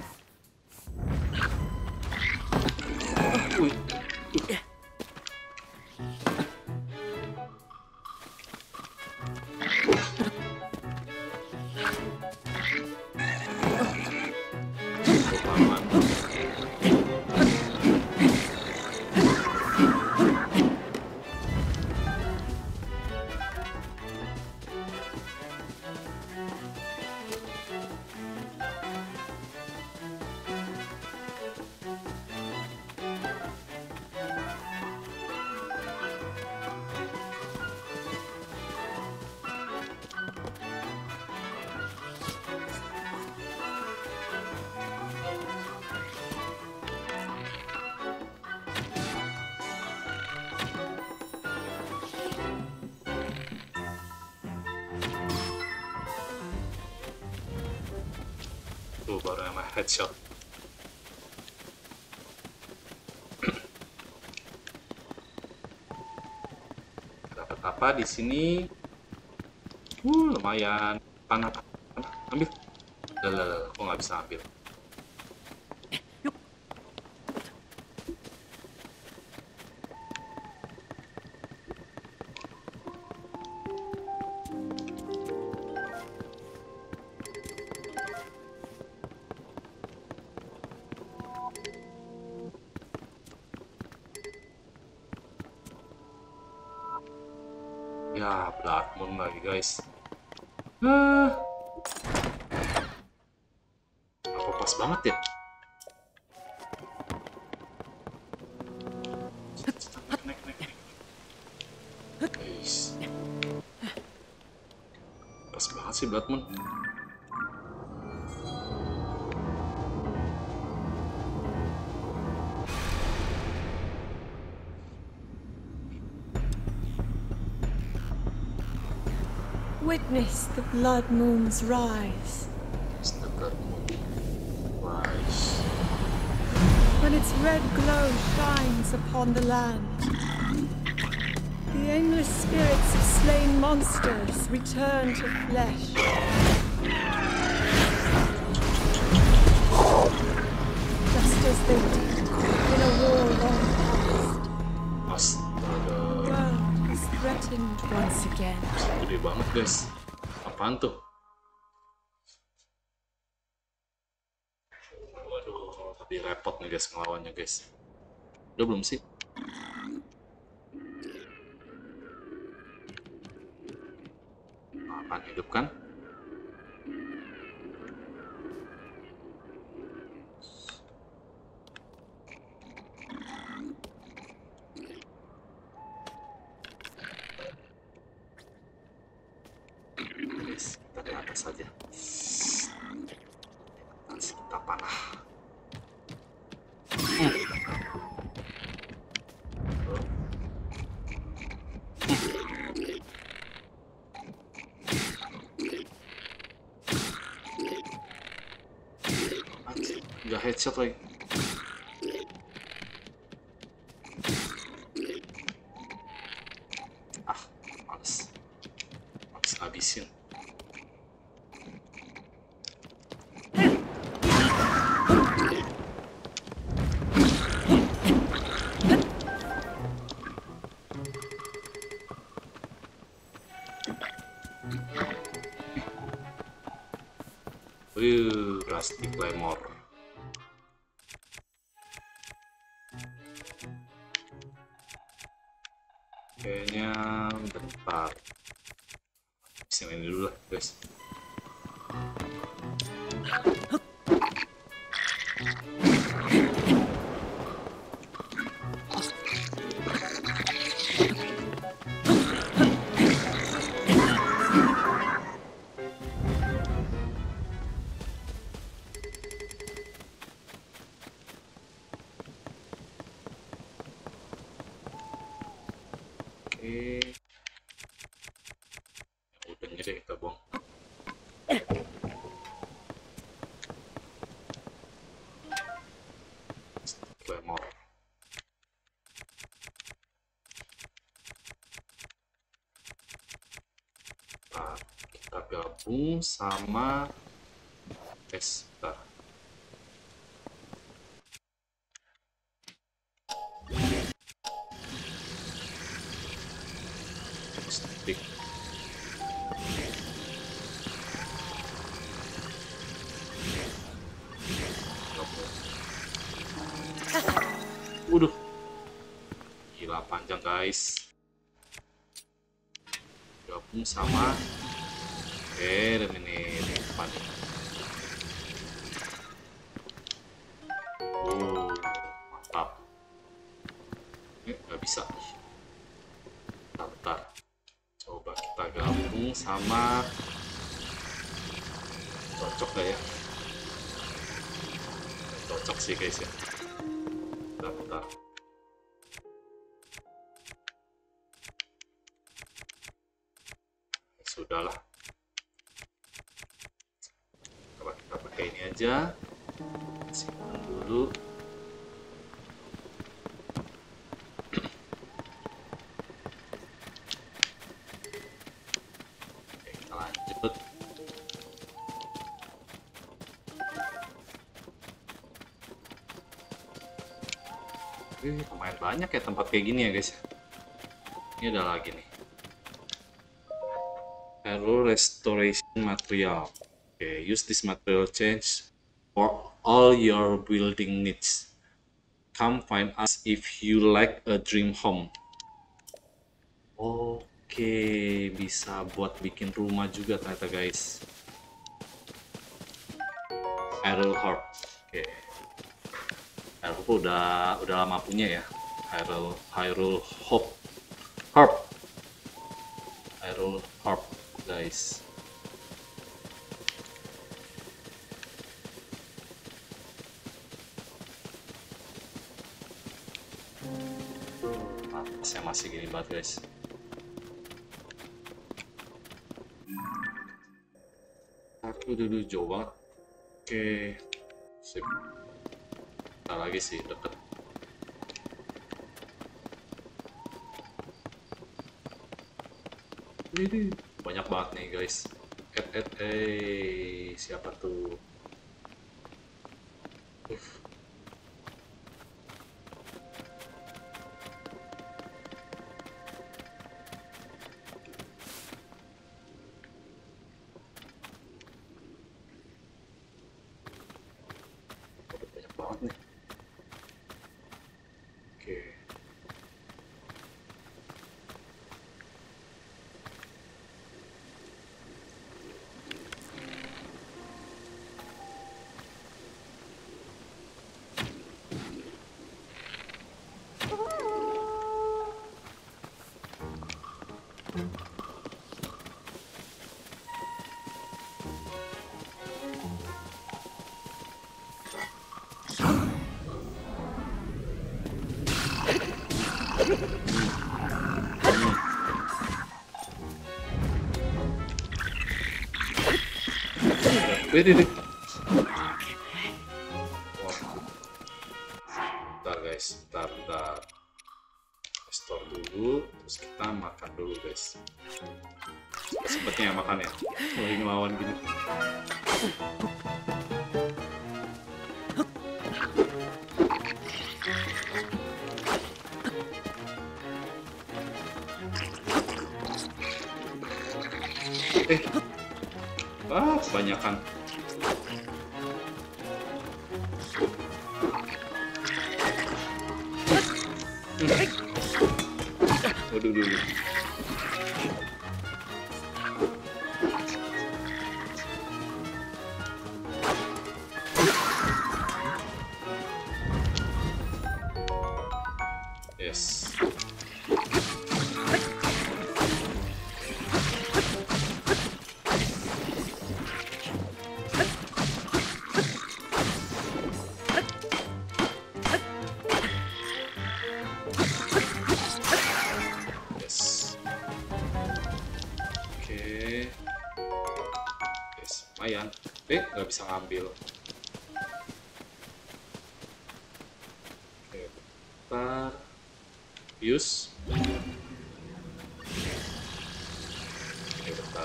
Tuh baru sama headshot. Dapat apa di sini? Lumayan. Panah. Ambil. Lah, kok nggak bisa ambil? Ya, Blood Moon lagi guys. Apa pas banget ya? Naik. Guys. Pas banget sih Blood Moon. Witness the blood moon's rise. The Blood Moon rise. When its red glow shines upon the land, the aimless spirits of slain monsters return to flesh. Just as they did in a war long past. Astaga. The world is threatened once again. Gede banget guys. Apaan tuh? Waduh, tapi repot nih guys ngelawannya guys. Udah belum sih? Akan hidup kan? saja. Masih kita panah. Anjir, nggak headshot lagi. Males habisin. Rusty Claymore. Kayaknya bentar. Sini dulu lah, guys. Udahnya deh kita buang. Claymore. Nah, kita gabung sama bentar. Stick. Waduh, gila panjang guys. Gabung sama dan ini depan. Mantap. Ini nggak bisa. Bentar. Coba kita gabung sama, cocok gak ya? Cocok sih guys ya. Bentar. Sudahlah. Coba kita pakai ini aja. Simpan dulu. Oke, kita lanjut. Lumayan banyak ya tempat kayak gini ya guys. Ini ada lagi nih. Arrow restoration material. Okay, use this material change for all your building needs. Come find us if you like a dream home. Oke, bisa buat bikin rumah juga ternyata guys. Arrow Harp. Oke. Hyrule udah lama punya ya. Hyrule Harp guys. Atasnya masih gini banget guys. Aku dulu jauh banget. Oke, sip. Lagi sih deket. Ini banyak banget nih guys. Siapa tuh? Banyak banget nih. Wih. Wah. Bentar guys, bentar. Store dulu, terus kita makan dulu guys. Sempetnya ya makan ya, lagi ngelawan gini. Kebanyakan. Waduh. Yes. Lumayan, nggak bisa ngambil. Oke, bentar. Use. Oke, bentar.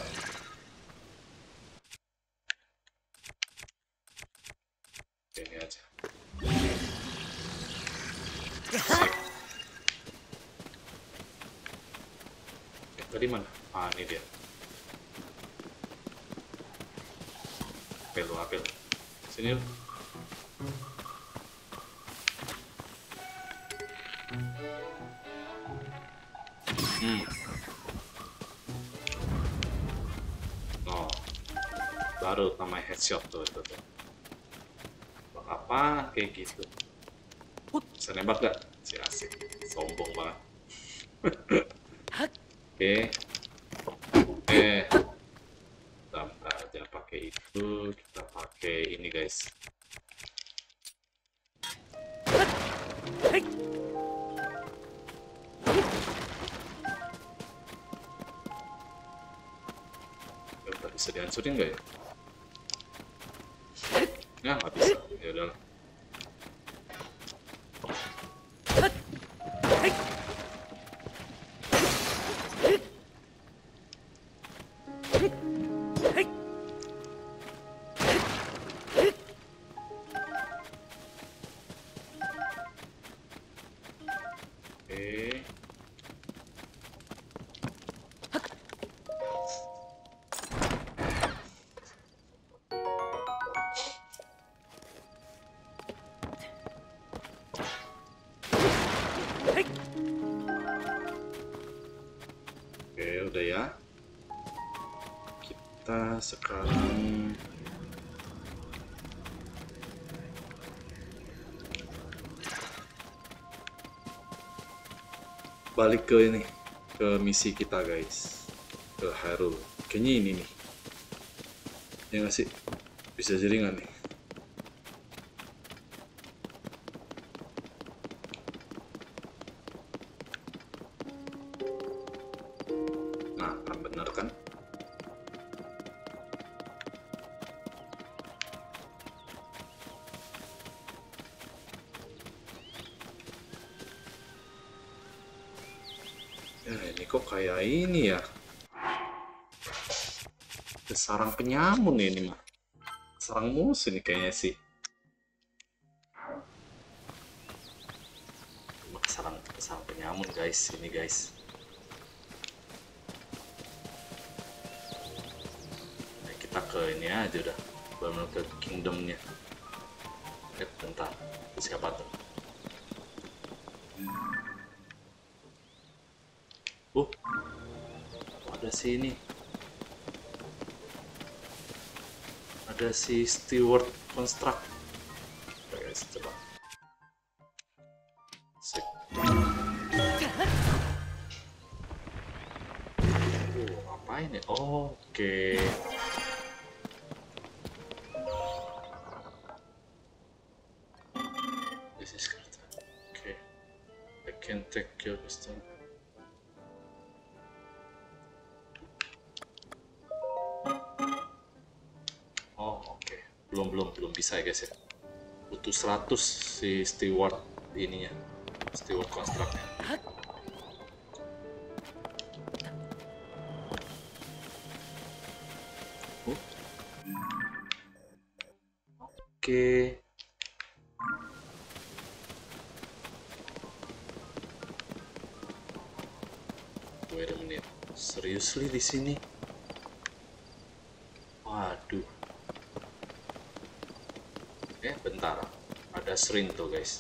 Oke, ini aja. Sip. Tadi mana? Ah, ini dia. Apel. Sini lu. Oh, baru namanya headshot tuh. Apa kayak gitu? Bisa nembak gak? Si asik, sombong banget. Oke. Bentar aja pakai itu, kita pakai ini guys. Bentar, bisa dihancurin nggak ya? Ya nggak bisa, ya udah. Oke, udah ya. Kita sekarang balik ke ini, ke misi kita guys, ke Hyrule. Kayaknya ini nih, ya nggak sih? Bisa jadi nggak nih? Nah, kan bener kan? Ya ini kok kayak ini ya? Sarang penyamun ini mah. Sarang musuh nih kayaknya sih. Sarang penyamun guys, ini guys. Nah, kita ke ini aja udah, benar ke kingdomnya. Bentar, siapa tuh? Ada si ini. Ada si Steward Construct. Oke guys, coba. Sip. Ngapain ya? Oke. This is good. Okay. I can take your custom. belum bisa ya guys ya. Butuh 100 si steward ininya, steward construct-nya. Oke. Wait a minute. Seriously di sini? Waduh. Bentar. Ada shrine tuh guys.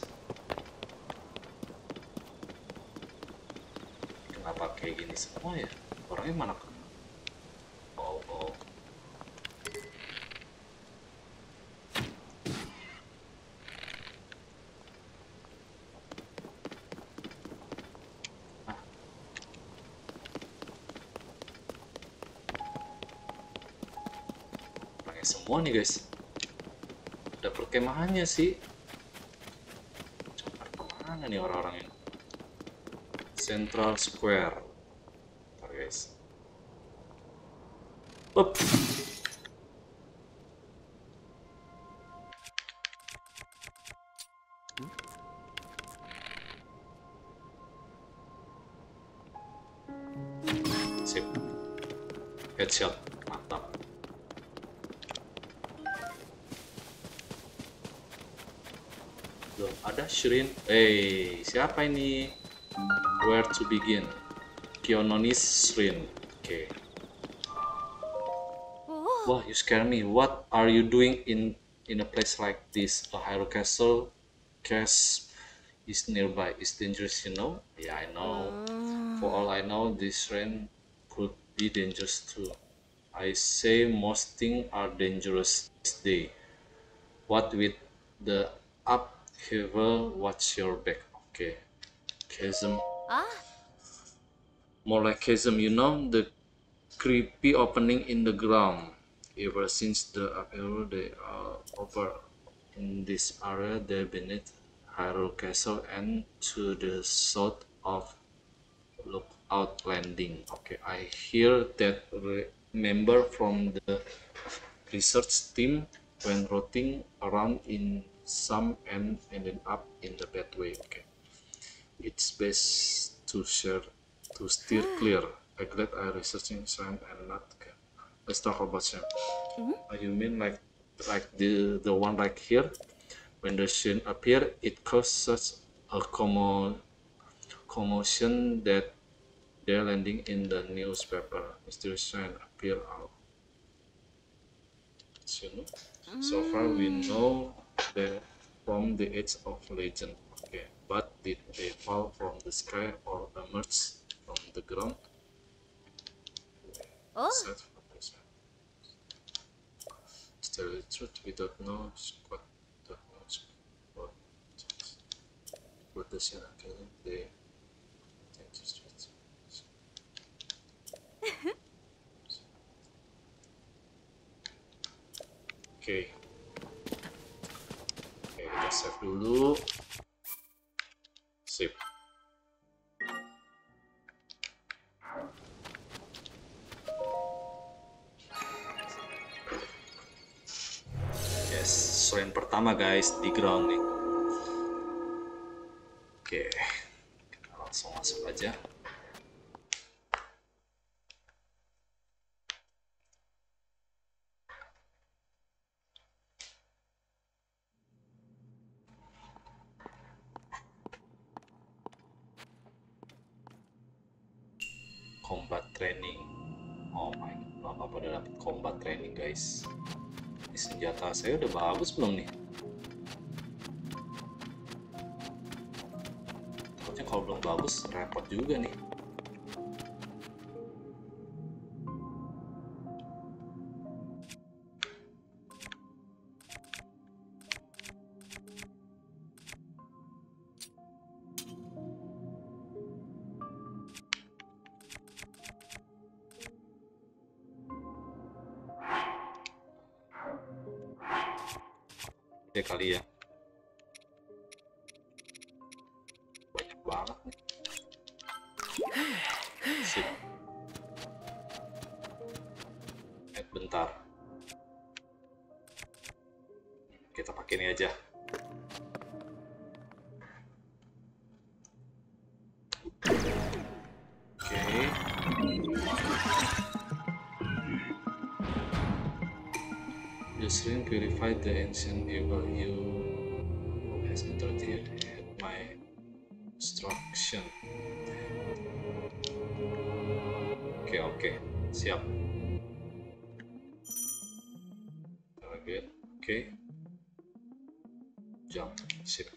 Kenapa kayak gini semua ya? Orangnya mana? Oh. Orangnya semua nih guys. Ada perkemahannya sih. Coba kemana nih orang-orang ini? Central Square. Bentar guys. Up. Sip. Headshot. Mantap. Belum ada shrine. Siapa ini? Where to begin? Kiononis shrine. Oke. Wah, you scare me. What are you doing in a place like this? A Hyrule Castle cast is nearby. It's dangerous, you know? Yeah, I know. For all I know, this shrine could be dangerous too. I say most things are dangerous this day. What with the upheaval, watch your back. Okay. Chasm. More like chasm, you know, the creepy opening in the ground. Ever since the upheaval, they are over in this area there beneath Hyrule Castle and to the south of Lookout Landing. Okay, I hear that member from the research team went rotting around in some and ended up in the bad way. Okay, it's best to steer clear. I'm glad I researching science and not. Okay. Let's talk about science. You mean like the one right here? When the shrine appear, it caused such a commotion that they're landing in the newspaper. Mysterious shrine appear out. So far we know they're from the edge of legend. Okay, but did they fall from the sky or emerge from the ground? Aside from this, to tell the truth, we don't know what the shrine killing the Oke, kita save dulu. Sip. Yes, shrine pertama guys di ground nih. Oke, kita langsung masuk aja. Combat training. Oh my god, apa udah dapet combat training guys. Ini senjata saya udah bagus belum nih? Takutnya kalau belum bagus repot juga nih. Kali ya, banyak banget nih. Sip. Bentar. Kita pakai ini aja. Oke. The shrine purified the ancient evil you has entered here at my instruction. Oke, siap. Oke. Jump, sip.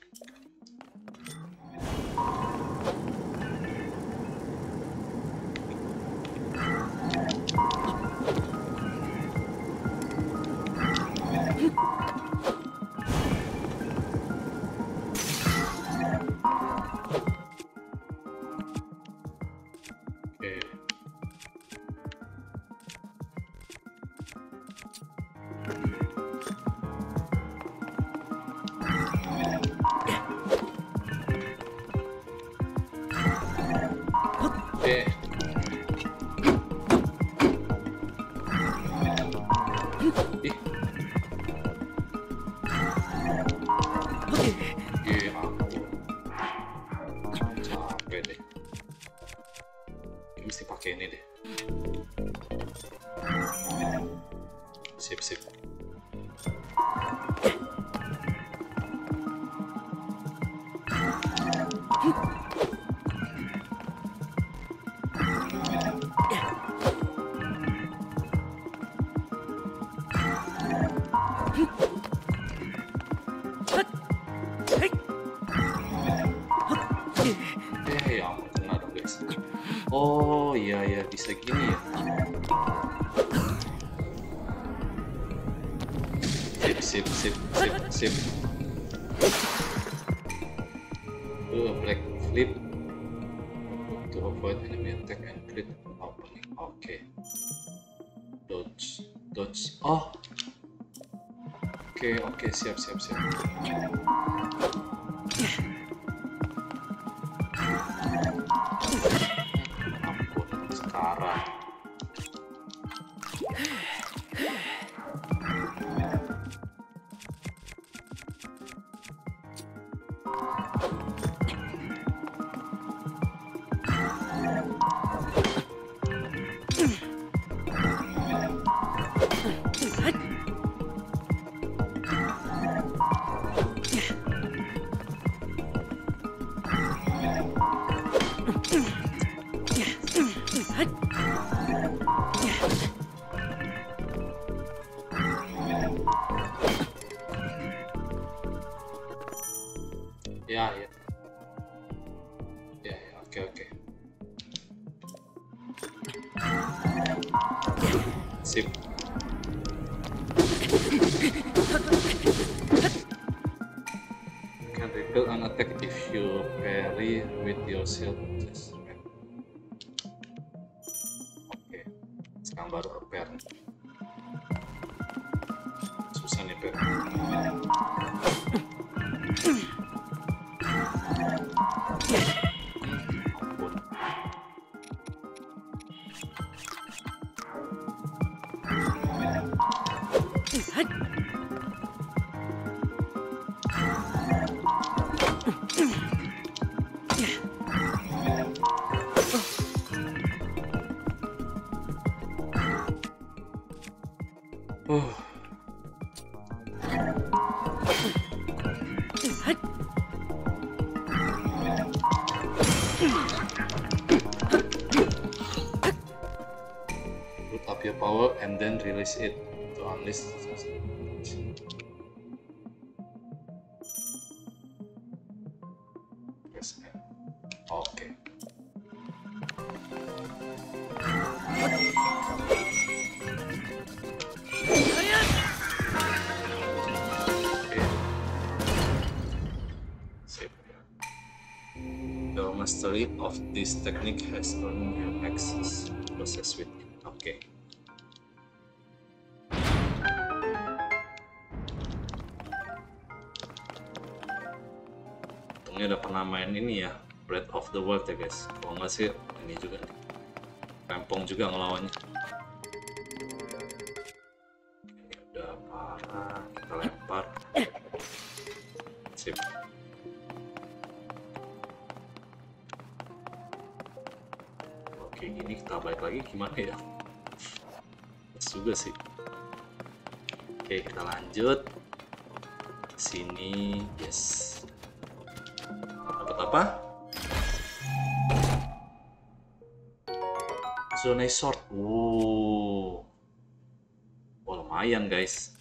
Capek deh. Mesti pakai ini deh. Sip. Ya ampun, kena dong guys. Oh iya bisa gini ya. Sip. Black flip to avoid enemy attack and crit opening. Oke. Dodge. Oh. Oke, siap. Ampun, sekarang. Ya, oke. Sip. Can repel an attack if you parry with your shield. Oke. Sekarang baru repair. Susah nih repair. Put up your power and then release it to unleash. Press N. Oke. Your mastery of this technique has earned you access process with it. Oke. Untungnya udah pernah main ini ya, Breath of the Wild ya guys. Kalau nggak sih ini juga nih, rempong juga ngelawannya. Ini udah parah, kita lempar. kita balik lagi gimana ya? Juga sih. Oke, kita lanjut. Sini, yes. Dapat apa? Zona Sword. Oh, lumayan guys.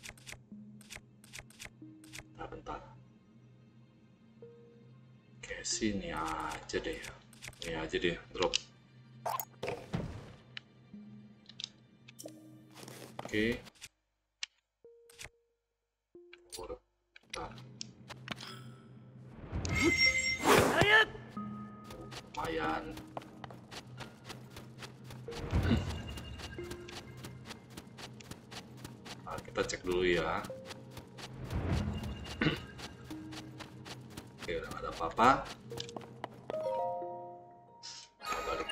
Bentar. Oke, sini aja deh. Ini aja deh, drop. Oke. Lumayan. Nah, kita cek dulu ya. Oke, udah nggak ada apa-apa. Kita balik.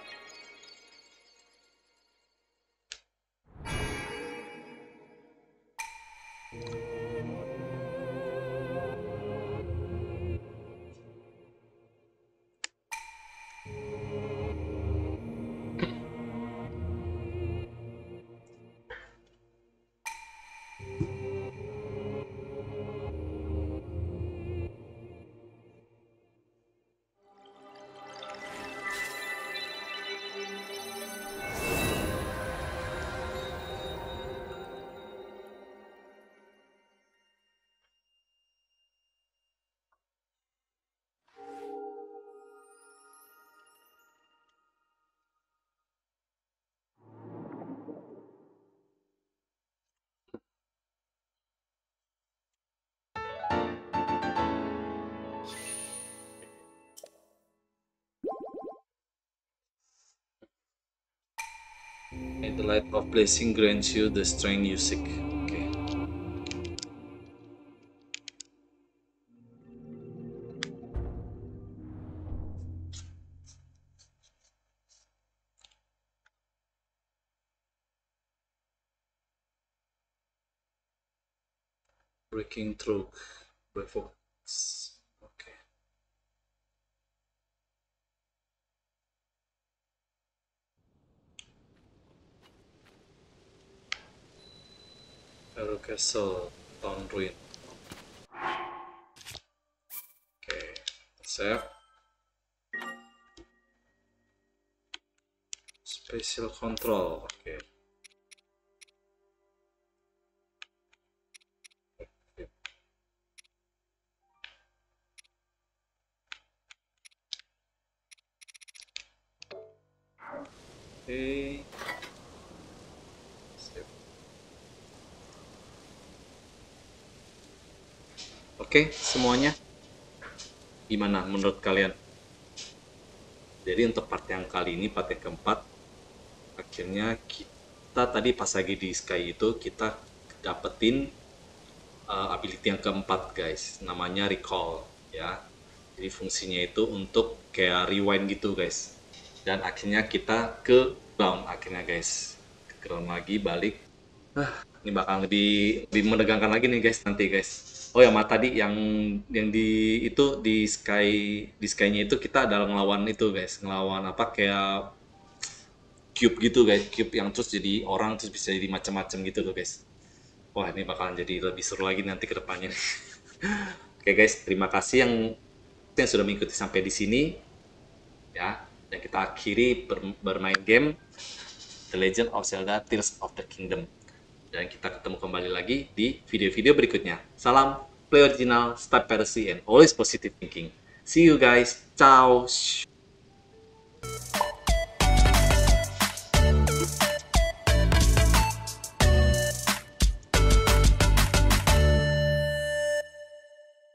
May the light of blessing grants you the strength you seek. Okay. Breaking through Fox. Okay. Arrow Castle, Town Ruin. Oke, save. Special Control, oke. Oke. Oke, semuanya gimana menurut kalian? Jadi untuk part yang kali ini, part yang keempat, akhirnya kita tadi pas lagi di Sky itu kita dapetin ability yang keempat guys, namanya Recall ya. Jadi fungsinya itu untuk kayak rewind gitu guys. Dan akhirnya kita ke ground akhirnya guys, ke ground lagi balik. Ini bakal lebih menegangkan lagi nih guys nanti guys. Oh ya, tadi yang di itu di Sky-nya itu kita adalah ngelawan itu guys, ngelawan apa kayak cube gitu guys, cube yang terus jadi orang terus bisa jadi macam-macam gitu loh guys. Wah, ini bakalan jadi lebih seru lagi nanti ke depannya. Oke guys, terima kasih yang sudah mengikuti sampai di sini ya. Dan kita akhiri bermain game The Legend of Zelda Tears of the Kingdom. Dan kita ketemu kembali lagi di video-video berikutnya. Salam, play original, start piracy, and always positive thinking. See you guys. Ciao.